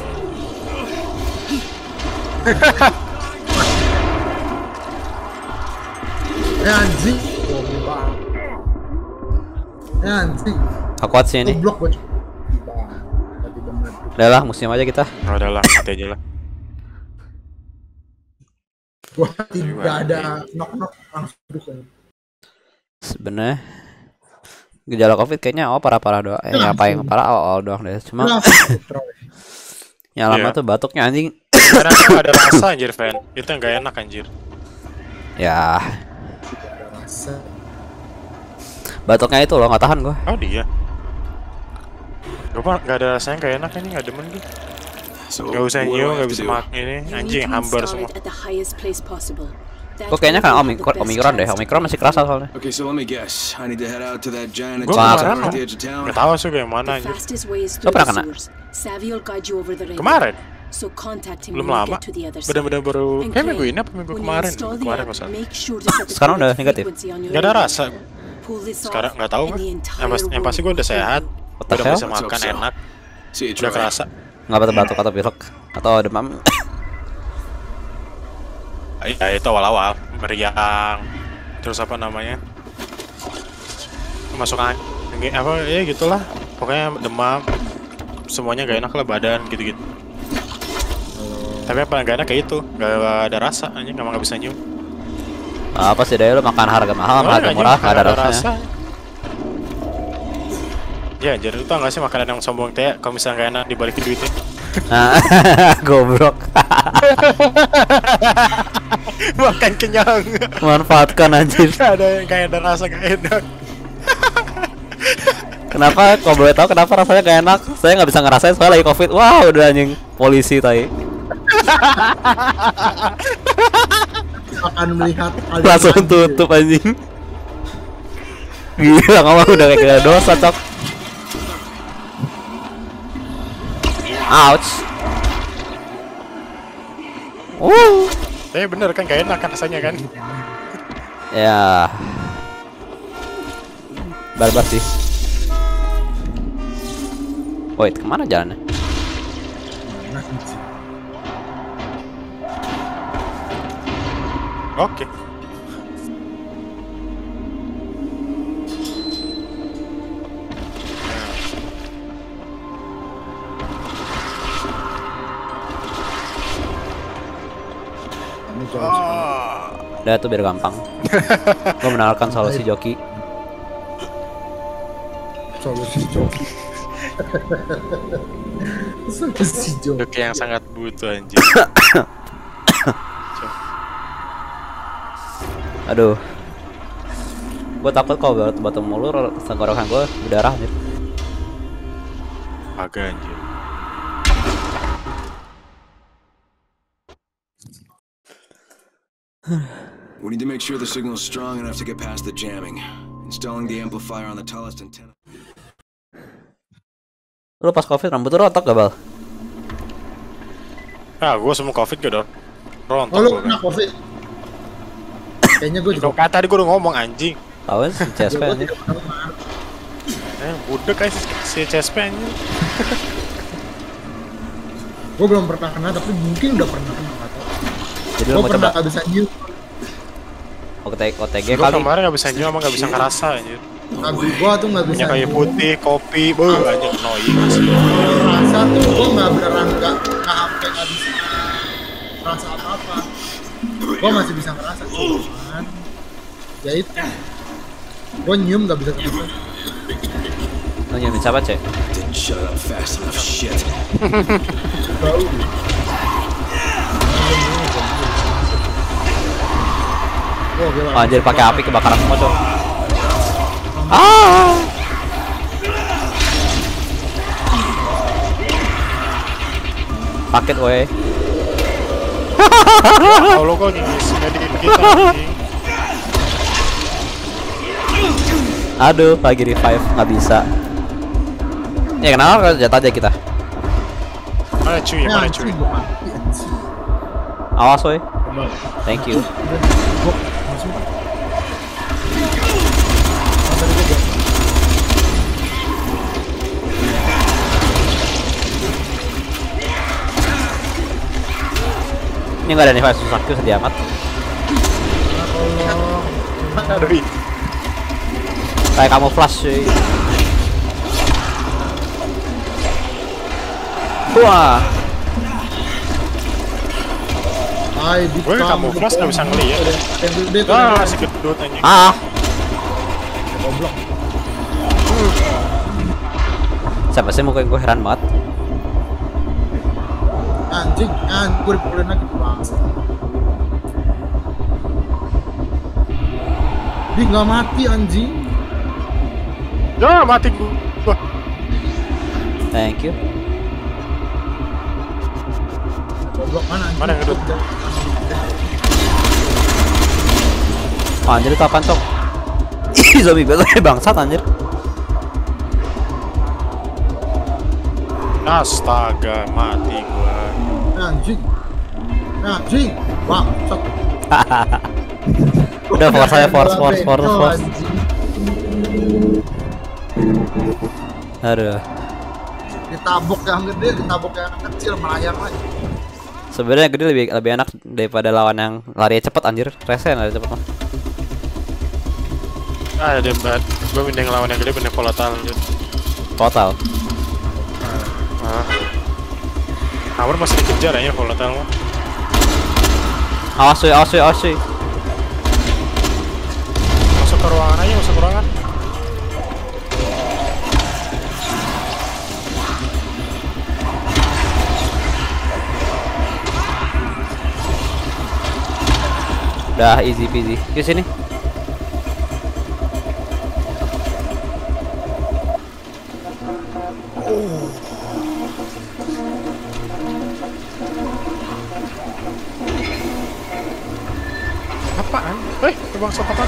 Eh, anjing. Goblok. Eh, anjing. aku kuat sih ini. Goblok bocah. Tadi bener. Udah lah, musim aja kita. Oh, udah lah, mati aja lah. Gua tidak ada knock-knock langsung terus aja. Sebenarnya gejala covid kayaknya oh parah-parah doang. Eh, apa yang parah awal doang deh. Cuma Langsung terus. yang lama Iya. tuh batuknya anjing. Karena nggak ada rasa anjir, Fan. Itu yang gak enak anjir. Ya, Ada rasa. batuknya itu loh nggak tahan gua. Oh dia. Gua nggak ada rasanya gak enak ini, nggak demen gue. So, Gak usah what do I nyium, have gak to bisa do? makan ini. You need Anjing to hambar install semua. it at the highest place possible. That Kok kayaknya kan will give you Omikron, the best Omikron deh. chance to Omikron masih kerasa soalnya. Okay, so let me guess. I need to head out to that giant Gua Wah, tower kemarin at the edge of town. Gak tau sih kayak mana The anjir. fastest way is Lo through pernah the kena? sewers. Savvy will guide you over the rail. Kemarin? So contact him Belum when you lama. get to the other side. Bener-bener baru And kayak Clay, minggu ini apa minggu when you kemarin? install the Kemarin app, nggak salah. make sure to set the Sekarang udah correct negatif? frequency on your Gak ada radio. rasa. Pull this Sekarang off nggak tahu and gue. the Yang, entire pas, yang pasti gue room udah will sehat. What the Udah hell? bisa makan Let's hope so. enak. See you, Udah Troy. kerasa. Nggak batuk-batuk atau pilek atau demam. Ya itu awal-awal meriang. Terus apa namanya? Masuk angin apa ya gitulah. Pokoknya demam. Semuanya gak enak lah badan gitu-gitu. Tapi yang paling gak enak kayak itu, gak ada rasa, anjing emang gak bisa nyium. Apa sih deh lu makan harga mahal sama Oh, harga anjing, murah nggak ada nggak rasanya. Ya anjir, lu tau gak sih makanan yang sombong teh kalau misalnya gak enak dibalikin duitnya. Nah, goblok. Makan kenyang. Manfaatkan anjir. Gak ada yang gak ada rasa gak enak. Kenapa? Kalau boleh tahu kenapa rasanya gak enak? Saya nggak bisa ngerasain soalnya lagi covid. Wah udah anjing polisi tai. akan melihat kalian Langsung hancur. tutup anjing. Gila, kamu udah kayak kena dosa, Cok. Ouch. Uh. Tapi bener kan gak enak kan rasanya kan? Ya. Barbar sih. Wait, kemana jalannya? Mana sih? Oke. Ini jauh sekali. Udah tuh biar gampang. Gue menawarkan solusi joki. Solusi joki. Solusi joki. Joki yang sangat butuh anjir. Aduh. Gue takut kalau batu-batu mulu tenggorokan gue berdarah nih. Agak anjir. We need to make sure the signal's strong enough to get past the jamming. Installing the amplifier on the tallest antenna. Lu pas covid rambut lu rontok gak, Bal? Ah, gue semua covid gak dong. Rontok Oh, lu gua kena kan. covid? Kayaknya gue juga. Kata tadi gue udah ngomong anjing. Tahu sih C S P anjir. Eh, udah kayak si, si C S P anjing. Gue belum pernah kena, tapi mungkin udah pernah kena atau. Jadi lu Gue mau pernah coba gak bisa nyium. O T G Gue kali. kemarin gak bisa nyium sama gak bisa ngerasa anjir. Lagu gue tuh gak bisa Punya kayu nyium. putih, kopi, beuh anjir annoying asli. Rasa tuh gue gak beneran gak, gak sampai gak bisa merasa apa-apa. Gue masih bisa ngerasa cuman ya itu gue nyium gak bisa ngerasa. Lu nyiumin siapa, Cek? Didn't shut up fast enough, shit. Bau. Oh, gila. Oh, anjir pakai api kebakaran semua, Cok. Ah. Paket weh. Kalau kok ngisi medikin kita anjing. Aduh, lagi revive nggak bisa. Ya kenapa jatuh aja kita? Mana cuy, Ya, mana anjing, cuy. gua mati, anjing. Awas weh. Thank you. Udah, gua langsung. Ah, tadi gua jatuh. Ini nggak ada revive susah tuh sedih amat. Aduh, ih. Kayak kamu flash cuy. Wah. Hai, di Gue kamuflas nggak bisa ngeliat. Yang gede tuh. Ah, masih gedut anjing. Ah. Goblok. Siapa sih muka gue heran banget. Anjing, anjing, gue dipukulin lagi bangsa. Dia nggak mati anjing. Ya, mati gua. Thank you. Goblok mana anjing? Mana yang gedut? Oh, anjir itu apaan, Cok? Ih, zombie banget bangsat anjir. Astaga, mati gua. Anjing. Anjing. Wah, cok. Udah force saya force force force force. Aduh. Ditabok yang gede, ditabok yang kecil melayang lagi. Sebenarnya gede lebih lebih enak daripada lawan yang lari cepet anjir. Resen lari cepet mah. Ah, ada banget. Gua mending lawan yang gede bener volatile anjir. Total. Ah. Nawar masih dikejar ya volatile mah. Awas cuy, awas cuy, awas cuy. Masuk ke ruangan aja, masuk ke ruangan. Udah easy peasy. Ke sini. bang, stop bang.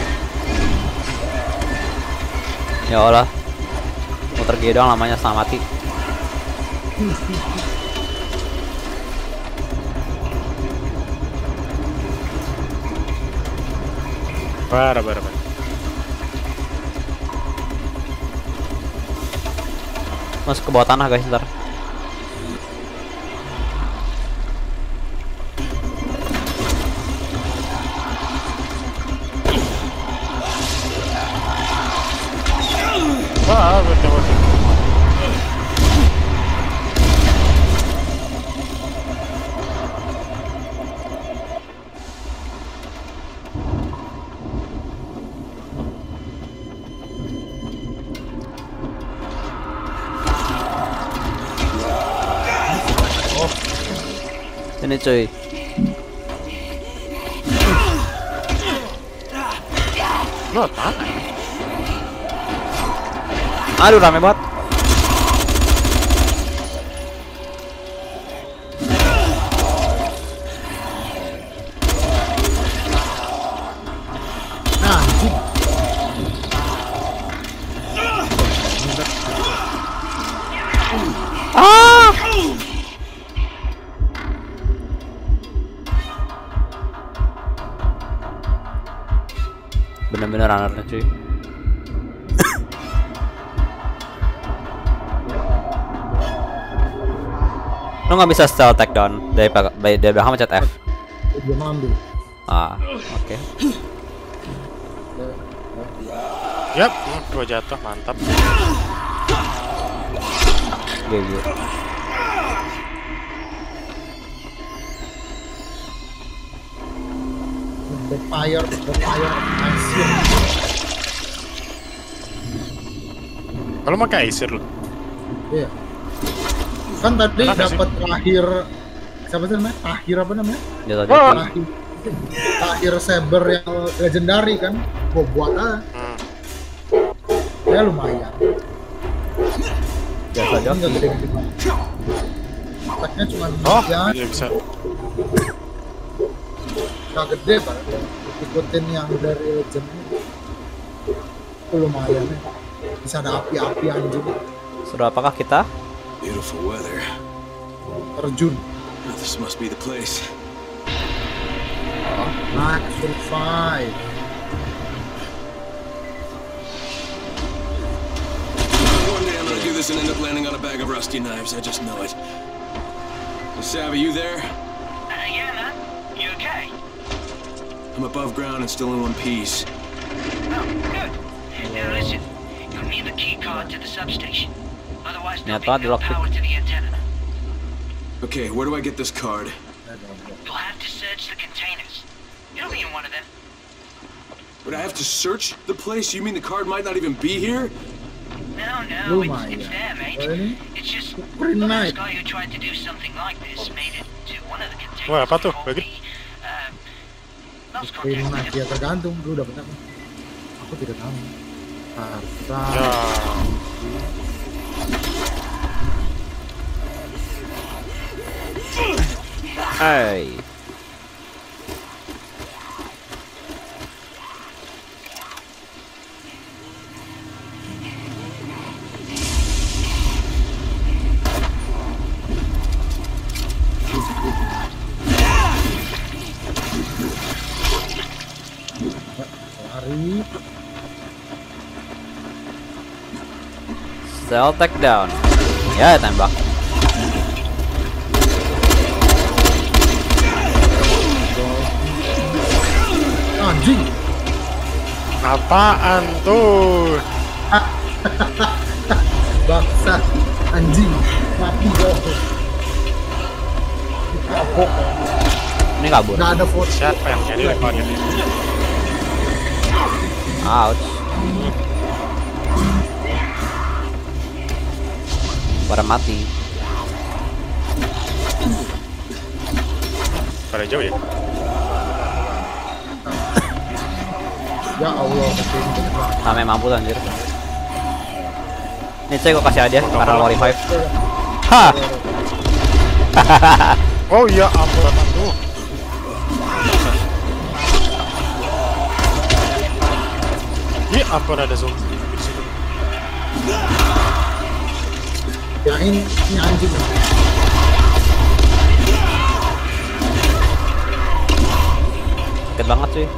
Ya Allah. Muter G doang lamanya setengah mati. Parah, parah, parah. Masuk ke bawah tanah guys ntar. Wah, betul betul. Ini cuy. Lu apa? Aduh rame banget. Nah, anjing. Ah! Bener-bener runnernya cuy. Lo nggak bisa stealth takedown dari dari dari belakang pencet F. Dia ambil. Ah, oke. Okay. Yap, gua jatuh, mantap. G G. Backfire, backfire, anjir. Kalau pakai Acer lu. Iya. Kan tadi Enak nggak dapat terakhir siapa sih namanya? Akhir apa namanya? Jatuh Oh. jatuh. Terakhir, terakhir saber yang legendary kan? Gua buat ah. Hmm. Ya lumayan. Biasa Ini aja. nggak gede-gede. Attack-nya cuma Oh, ya iya bisa. nggak gede banget. Ikutin yang dari legend itu lumayan ya. Bisa ada api-api anjing. Sudah apakah kita? Beautiful weather. Terjun. Now, this must be the place. Max survive. One day I'm gonna do this and end up landing on a bag of rusty knives. I just know it. Savvy, you there? Uh, yeah, man. You okay? I'm above ground and still in one piece. Oh, good. Now listen, you'll need the key card to the substation. Otherwise, Yeah, there'll be thought no locked it. power to the antenna. Okay, where do I get this card? You'll have to search the containers. It'll be in one of them. But I have to search the place? You mean the card might not even be here? No, no, it's, Lumayan. it's there, mate. Ini It's just pretty the nice. last guy who tried to do something like this made it to one of the containers. Wah, apa tuh? before Bagus. we, uh, lost Green contact Knight with ya him. tergantung lu dapat apa. Aku tidak tahu. Harta. Ya. Hai. Lari. Cell takedown. Ya tembak. Anjing. Apaan tuh? Baksa. Anjing. Mati loh. Kapok. Ini kabur. Nggak ada force. Siapa yang jadi rekornya? Ouch. Pada mati. Pada jauh ya? Ya Allah. Sampai mampus anjir. Nih cek gue kasih hadiah karena War Revive. Hah. Oh iya, ampun tuh. Iya, ampun ada zombie di situ. Yang ini, ini anjing. Sakit banget cuy.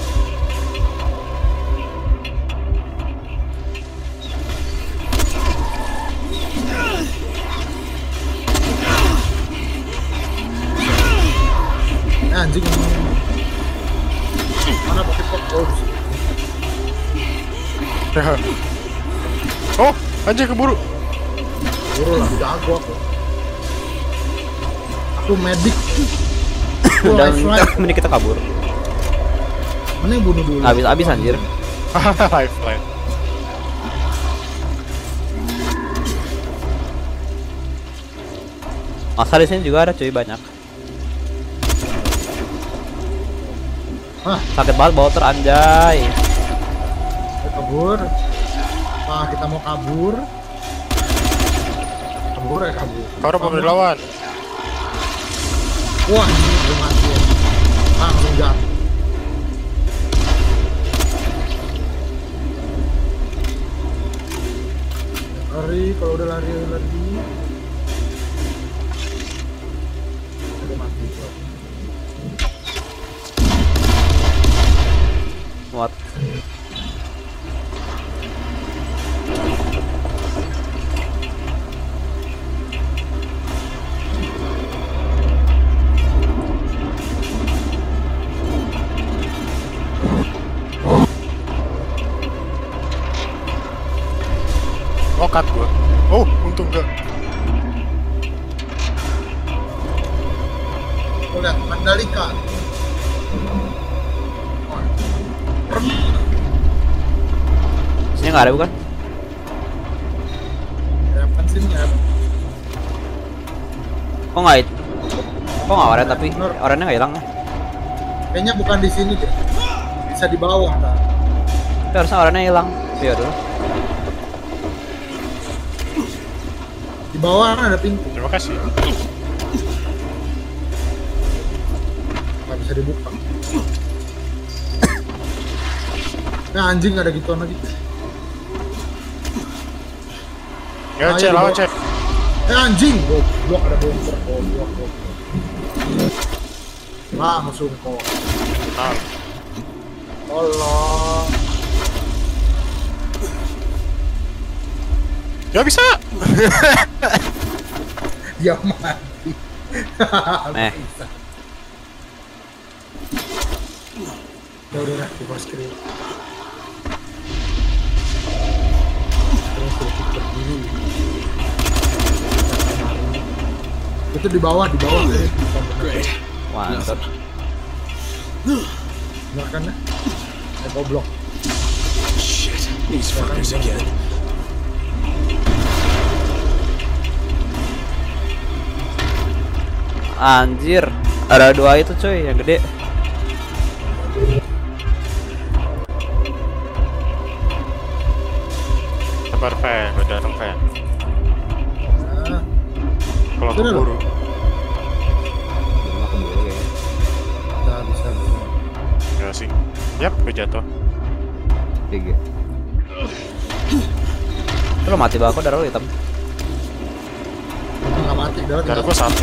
Eh, anjing ini. Mana pakai pop gold? Oh, anjing keburu. Buru lah, jago aku. Aku medik. Aku Dan lifeline. ini kita kabur. Mana yang bunuh dulu? Habis-habis anjir. Lifeline. Masa di sini juga ada cuy banyak. Hah, Sakit banget bauter anjay. kita kabur. Nah, kita mau kabur. Kabur ya kabur. Kau udah pemberi lawan. Wah, ini udah mati ya. Langsung jatuh. Lari, kalau udah lari lari. Udah mati. What? Lokat gua. Oh, untung enggak. Tuh lihat, Mandalika. Sini nggak ada bukan? Nyerapkan sini, nyerapkan. Kok nggak it- Kok nggak oranye tapi oranye nggak hilang ya? Kayaknya bukan di sini deh. Bisa di bawah. Nah. Tapi harusnya oranye hilang. Iya dulu. Di bawah kan ada pintu. Terima kasih. Nggak bisa dibuka. Nah, anjing ada gituan lagi. Ya, Ayo, cek lawan dibawa. cek. Eh anjing, goblok ada bomber, goblok, goblok. Langsung kok. Nah, Tolong. ya bisa. Ya mati. Eh. Bisa. Ya udah lah, di bawah screen. Terus sedikit berdiri. Itu di bawah, di bawah. Great. Mantap. Bener kan ya? Eh goblok. Shit. These fuckers again. Anjir. Ada dua itu cuy yang gede. Sabar, Fen. Gue datang, Fen. Nah, Kalau Sudah, keburu. Belum aku dulu ya. bisa, bisa, bisa. Ya sih. Yap, gue jatuh. Tiga. Itu lo mati bako darah lo hitam. Itu nggak mati, darah Darah tinggal. gue satu.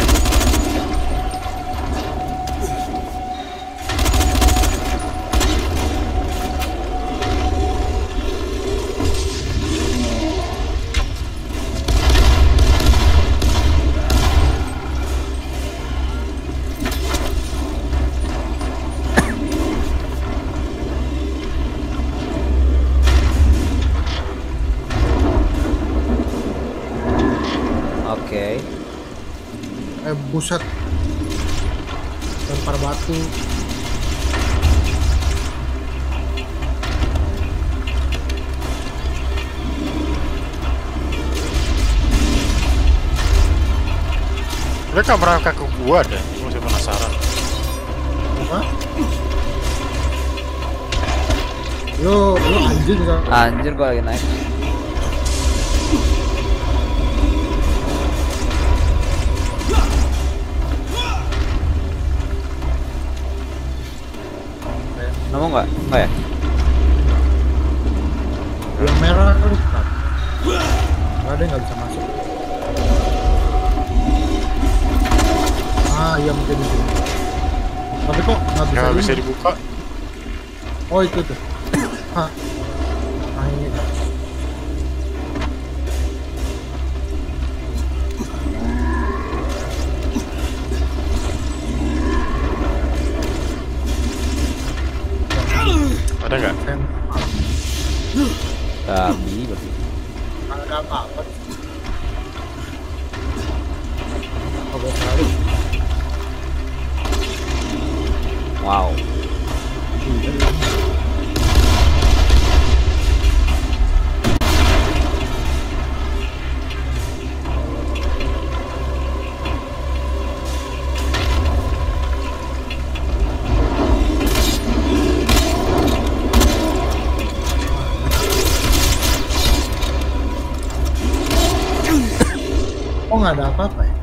Oke. Eh buset. Lempar batu. Mereka merangkak ke gua deh. Gue masih penasaran. Hah? Yo, lu anjing kan? Anjir gua lagi naik. Nemu nggak? Nggak ya? yang merah kan Ustaz. Gak ada yang nggak bisa masuk. Ah iya mungkin itu. Tapi kok nggak bisa, Nggak bisa ini? dibuka. Oh itu tuh. Hah. Nah ini. Ada nggak? Sen. Babi berarti. Nggak ada apa-apa. Oh, gue tahu. Wow. Oh nggak ada apa-apa ya?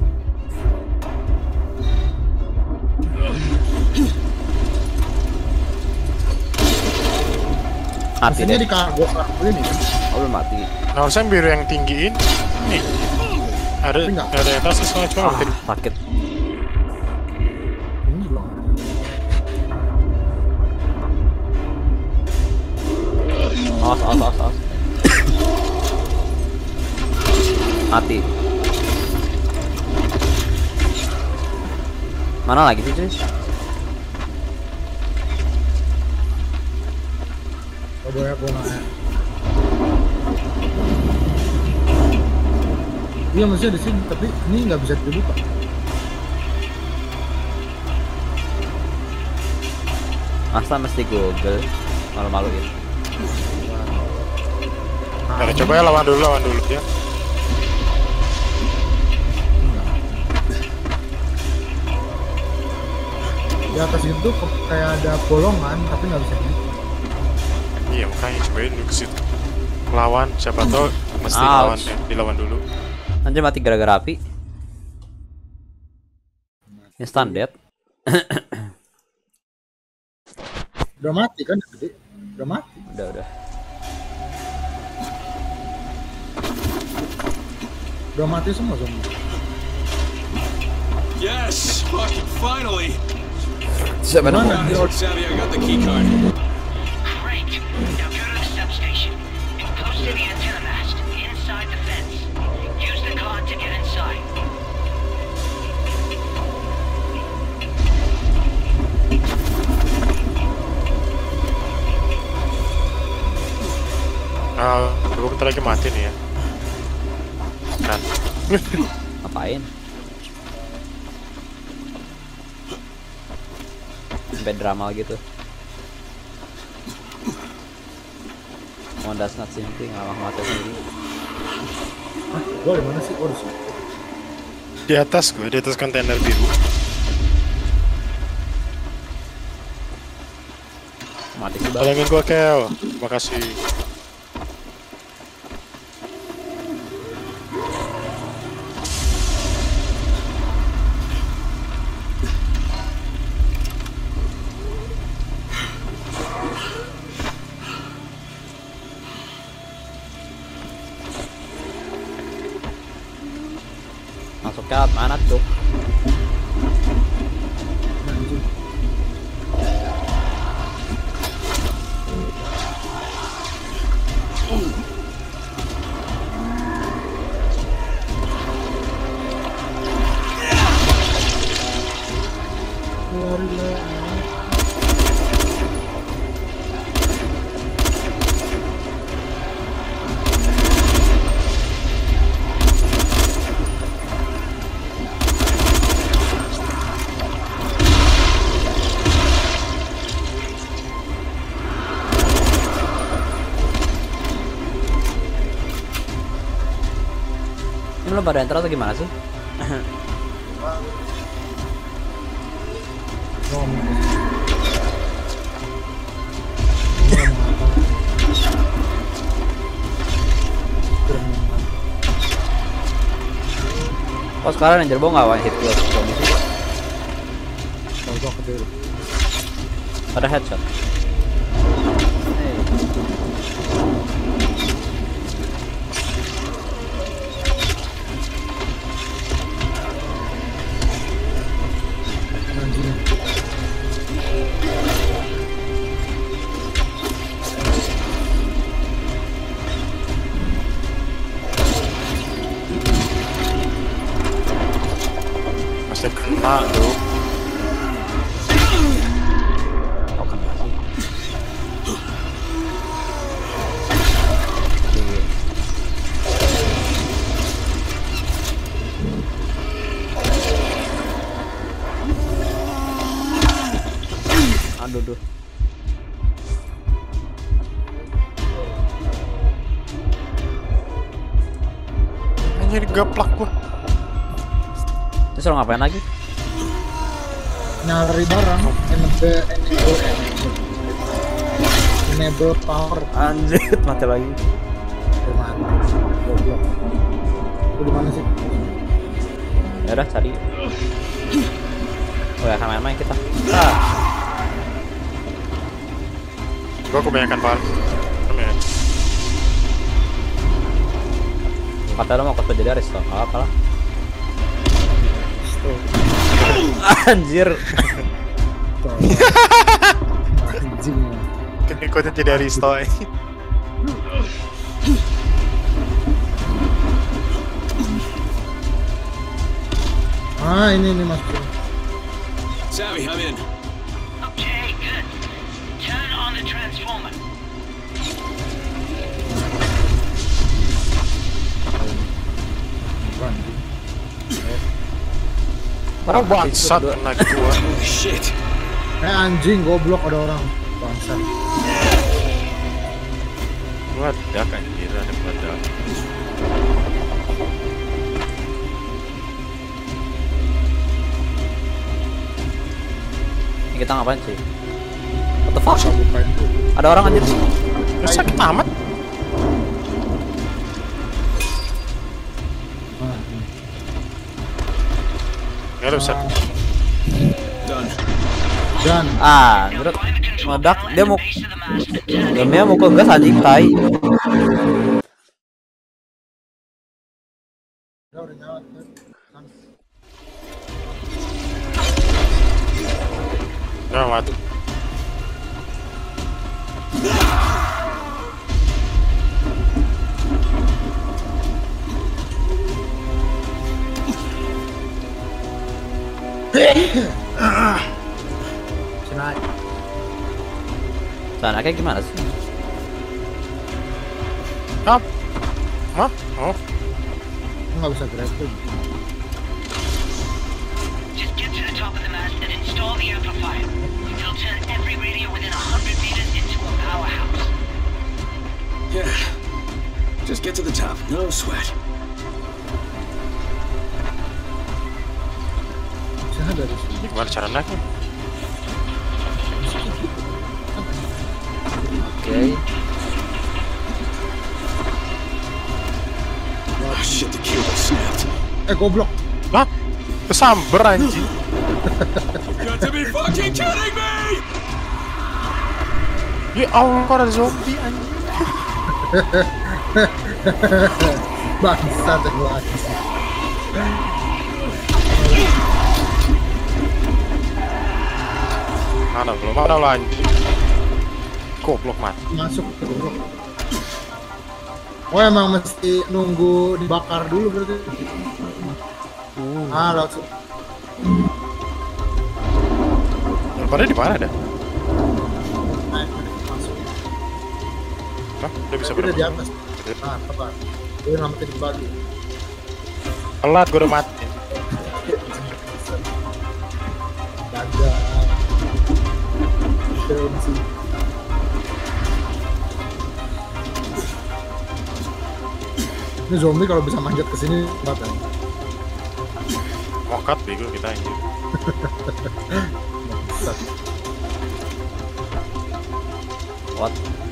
Mati Mesinnya deh. di kargo kargo ini kan? Oh, belum mati. Nah, harusnya biru yang tinggiin. Nih. Ada Tapi nggak. ada atas soalnya cuma Ah, mungkin. sakit. Ini belum. Awas, awas, awas, awas. Mati. Mana lagi sih cuy? Oh boleh aku nanya. Iya maksudnya di sini, tapi ini nggak bisa dibuka. Masa mesti Google? Malu-maluin. Nah, coba ya lawan dulu, lawan dulu ya. Di atas itu kayak ada bolongan, tapi nggak bisa dibuka. Iya, makanya cobain dulu ke situ. Lawan, siapa tahu mesti Ouch. lawan ya, dilawan dulu. Anjir mati gara-gara api. Instant death. Udah mati kan, gede. Udah mati. Udah, udah. Udah mati semua zombie. Yes, fucking finally. Siapa Mana? namanya? Di Savvy, I got the key card. Great. Now go to the substation. It's close to the antenna mast, inside the fence. Use the card to get inside. Ah, gue bentar lagi mati nih ya. Kan. Ngapain? Sampai drama gitu. Oh, that's not simple, nggak mati sendiri. Hah? Gua di mana sih? Oh di sini. Di atas gue, di atas kontainer biru. Mati sih bang. Tolongin gue Kel. Makasih. Masuk ke mana tuh? Nah, di sini. Lari-lari. Ini lo pada enter atau gimana sih? Ngomong. Oh sekarang Ranger Bow nggak one hit kill zombie sih? Kalau gua kecil. Pada headshot. Hey. Kena tuh. Oh kena sih. Aduh duh. Anjir gaplak gua. Terus lo ngapain lagi? Nyari barang, enable, enable, enable power. Anjir, mati lagi. Gimana? Goblok. Lu di mana sih? Ya udah cari. Oh ya, kan main-main kita. Ah. Gua kebanyakan par. Kebanyakan. Kata lo mau kerja jadi Aris toh? Apa lah? Anjir. Anjing. Ikutnya jadi Aristo. Ah ini ini mas. Savvy, I'm in. Okay, good. Turn on the transformer. Para bangsat kena gua. Shit. Eh anjing goblok ada orang. Bangsat. Gua ada anjir ada badak. Ini kita ngapain sih? What the fuck? Ada orang anjir. Sakit amat. Ya lu set. Done. Dan Ah, menurut meledak dia mau dia mau ke gas anjing tai. udah udah nyala. Ya mati. Senai. Sana kayak gimana sih? Hap. Hah? Oh. Nggak bisa grappling. Just get to the top of the mast and install the amplifier. It'll turn every radio within a hundred meters into a powerhouse. Yeah. Just get to the top. No sweat. Sana dari sini. Ini gimana cara naiknya? Oke. Oh shit, the cable snapped. Eh goblok. Lah, kesamber anjing. Got to be fucking kidding me! Ya Allah, kok ada zombie anjing. Bangsat gua anjing. Mana belum ada lanjut. Goblok mati. Masuk ke goblok. Oh emang mesti nunggu dibakar dulu berarti. Uh. Ah langsung. Pada di mana dah? Nah, masuk. Hah? Dia bisa Tapi udah berapa? di atas. Ah, apa? Dia namatin dibagi. Telat gua udah mati. Dadah. Keren sih. Ini zombie kalau bisa manjat ke sini kuat kan? Mokat bego kita anjir. What?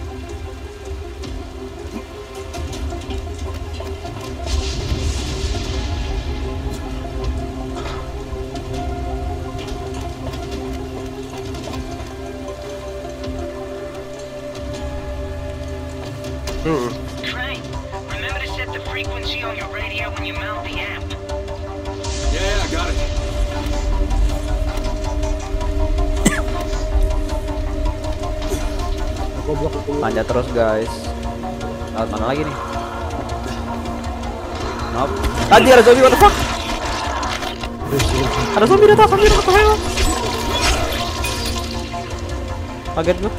Uh. Crane, remember to set the frequency on your radio when you mount the amp. Yeah, I got it. Panjat terus guys. Laut mana lagi nih? Nope. Anjir ada zombie, what the fuck? Ada zombie datang, zombie datang. Kaget gua.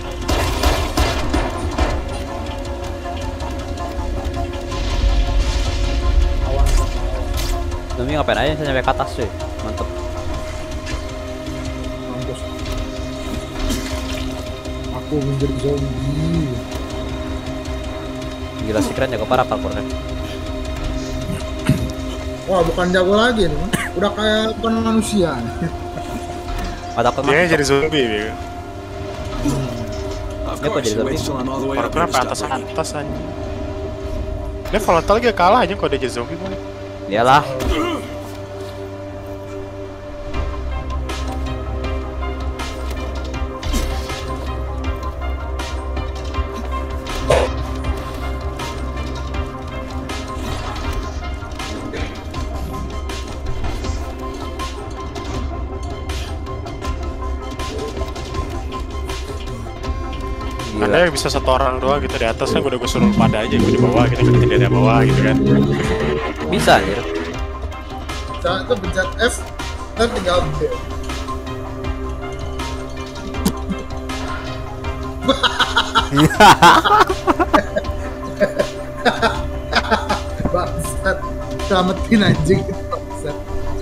Zombie ngapain aja saya nyampe ke atas cuy. Mantep. Mampus. Aku menjadi zombie. Gila sih keren jago parah parkurnya. Wah, bukan jago lagi nih. Udah kayak bukan manusia. Mata aku Dia jadi zombie ya. Of Dia kok course, jadi you wait zombie? till I'm all the way up Parkurnya here to sampai atas stop breaking. atas aja. Dia volatile gak kalah aja kalau dia jadi zombie boy. Iyalah. Ada yang bisa satu orang doang gitu di atas kan udah gue suruh pada aja gue di bawah gitu kan tidak di bawah gitu kan. Bisa anjir. Bisa tuh pencet F dan tinggal B. Bangsat, selamatin anjing bangsat.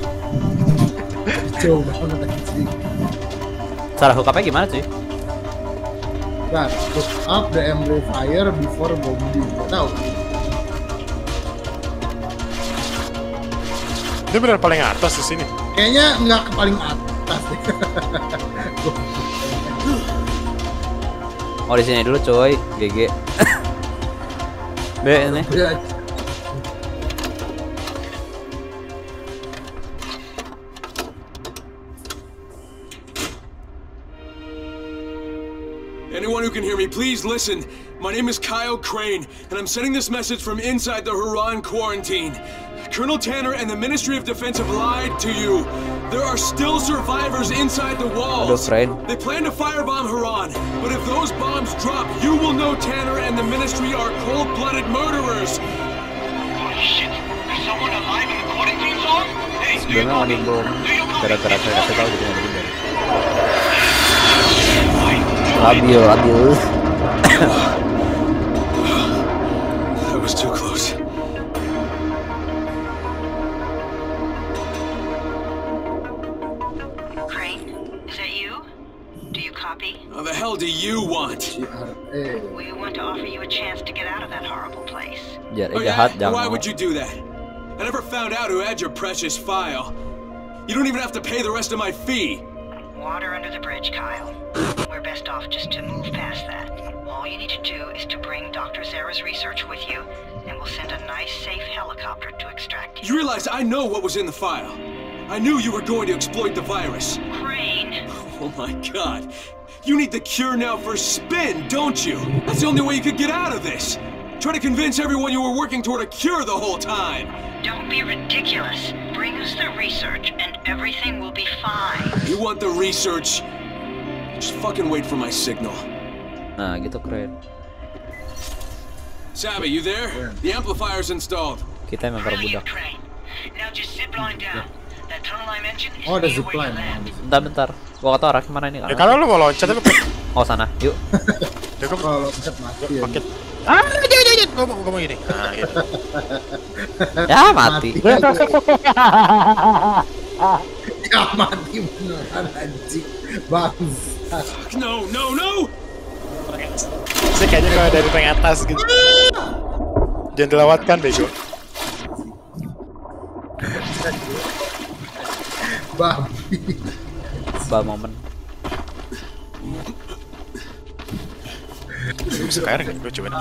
Jauh banget anjing. Cara hook up-nya gimana cuy? Nah, hook up the amplifier before bombing. Gak tau. Dia benar paling atas di sini. Kayaknya nggak ke paling atas deh. Oh di sini dulu coy, G G. B ini. Ya, Anyone who can hear me, please listen. My name is Kyle Crane, and I'm sending this message from inside the Huron quarantine. Colonel Tanner and the Ministry of Defense have lied to you. There are still survivors inside the walls. Aduh, Crane. They plan to firebomb Huron, but if those bombs drop, you will know Tanner and the Ministry are cold-blooded murderers. Holy shit. There's someone alive in the quarantine zone? Hey, do you Sebenarnya copy? mau bom. Do you copy? Gara-gara saya kasih tahu jadi nggak bom. Labil, labil. That was too close. Crane, is that you? Do you copy? How the hell do you want? eh. We want to offer you a chance to get out of that horrible place. Jar Oh, jahat yeah? jangan. Why would you do that? I never found out who had your precious file. You don't even have to pay the rest of my fee. Water under the bridge, Kyle. We're best off just to move past that. All you need to do is to bring Doctor Zara's research with you, and we'll send a nice, safe helicopter to extract You you. realize I know what was in the file. I knew you were going to exploit the virus. Crane! Oh my god. You need the cure now for spin, don't you? That's the only way you could get out of this. Try to convince everyone you were working toward a cure the whole time. Don't be ridiculous. Bring us the research, and everything will be fine. You want the research? Just fucking wait for my signal. Nah gitu keren. Sabby, you there? The amplifier's installed. Kita emang Brilliant, perbudak. Crane. Now just zip line down. That tunnel I mentioned is Oh, ada near where zipline. you land. Bentar bentar. Gua kata arah kemana ini Ya kan? kalau lu mau loncat lu Oh sana. Yuk. ya gue Kalau pencet mati ya. paket. Ah, jangan jangan. Gue mau gue mau gini. Nah, gitu. Ya mati. Ya mati beneran anjing. Bangsat. No, no, no! Saya kayaknya kalau dari rank atas gitu. Jangan dilewatkan bego. Babi. Bah momen. Sekarang gue coba.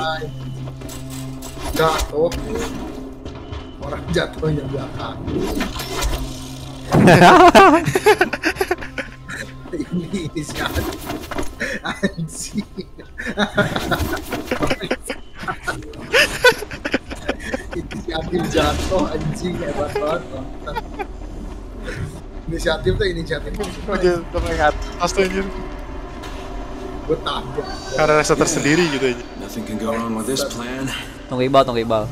Jatuh. Orang jatuhnya belakang. Ini siapa? Anjing. Inisiatif jatuh anjing hebat banget. Inisiatif tuh inisiatif. Gue jadi rank atas tuh anjir. Gue tabrak. Karena rasa tersendiri gitu aja. Nothing can go wrong with this plan. Tunggu Iqbal, tunggu Iqbal.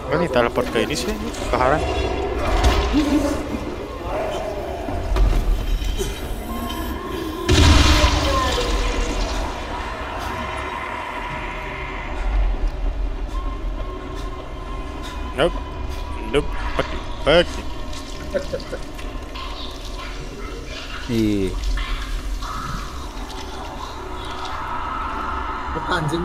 Kan nih teleport ke ini sih, ke Haran. Nope, nope, pagi, pagi. Ih, Apa anjing?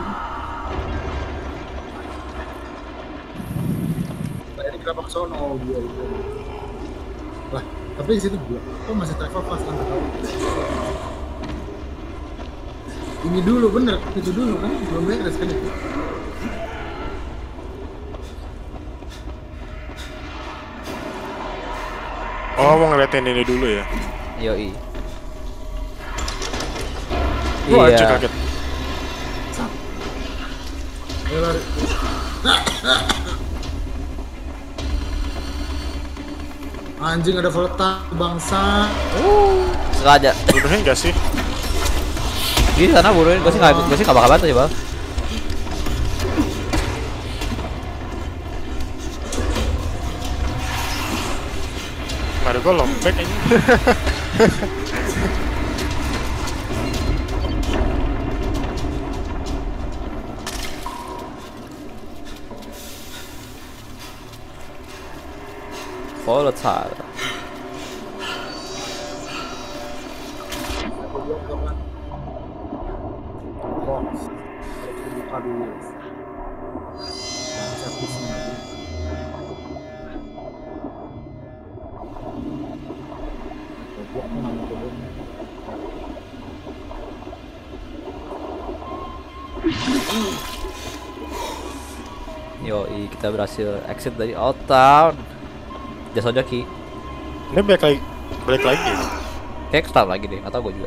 Tadi kenapa ke sono? Oh, dia, dia. Lah, tapi di situ gua. Kok masih travel fast kan? Ini dulu bener, itu dulu kan? Belum beres kan itu? Oh, mau ngeliatin ini dulu ya? yoi. Wah, Iya. cek kaget. Ayo lari. Anjing ada volatile bangsa. Sengaja. Bunuhin gak sih? Gini sana bunuhin, gue sih nggak, gue sih nggak bakal bantu ya bang. Ada gue lompek ini. Volatile. Box. Harus dibuka dulu. Bangsa pusing lagi. Goblok nih nama goblok. Yoi, kita berhasil exit dari Old Town. Jasa Joki. Ini balik lagi, balik lagi. Kayak start lagi deh, atau gue juga.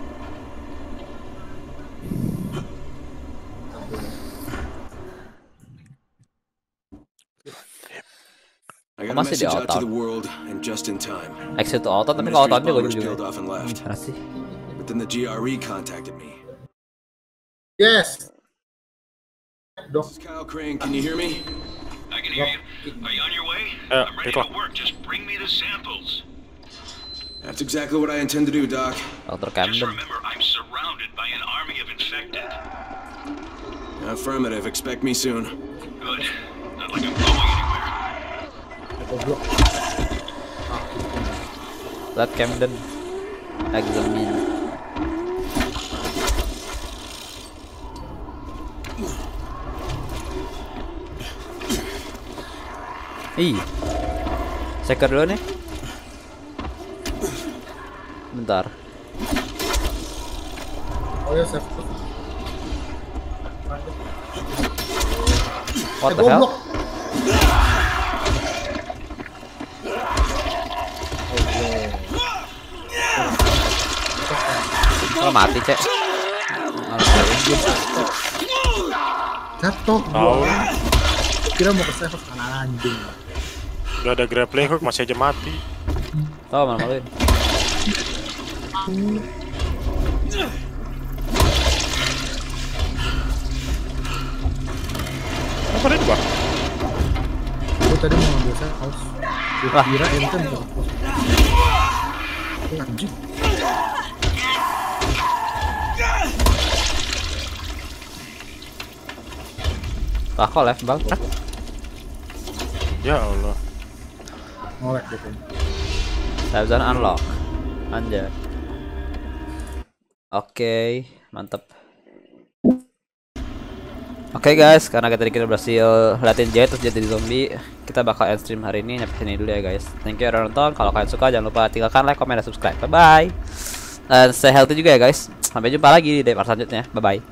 I got a Masih di message out to Old the Town. world, and just in time. Exit to Old Town, tapi The kalau Old Town Ministry's juga bombers juga. peeled off and left. Mana sih? But then the G R E contacted me. Yes. Dok. This is Kyle Crane. Can you hear me? I can hear you. Are you on your way? Uh, I'm ready pick to up. work. Just bring me the samples. That's exactly what I intend to do, Doc. Dokter Just Camden. remember, I'm surrounded by an army of infected. Affirmative. Expect me soon. Good. Not like I'm going anywhere. Goblok. Lihat Camden. Examine. Ih. Seker dulu nih. Bentar. Oh ya, save. What Eh, the hell? goblok. Kalau mati, Cek. Jatuh. Tahu. Kira mau ke save kan anjing. Udah ada grappling hook masih aja mati. Tahu mana maluin. Apa ada dua? Gue tadi mau ngambil save house. Gue Wah. kira ente mau. Anjing. Ah, kok left bang? Hah? Ya Allah. Ngolek deh kayaknya. Save zone unlock. Anjay. Oke, mantep. Oke guys, karena tadi kita berhasil liatin Jet terus jadi zombie, kita bakal end stream hari ini sampai sini dulu ya guys. Thank you udah nonton. Kalau kalian suka jangan lupa tinggalkan like, comment, dan subscribe. Bye bye. Dan stay healthy juga ya guys. Sampai jumpa lagi di part selanjutnya. Bye bye.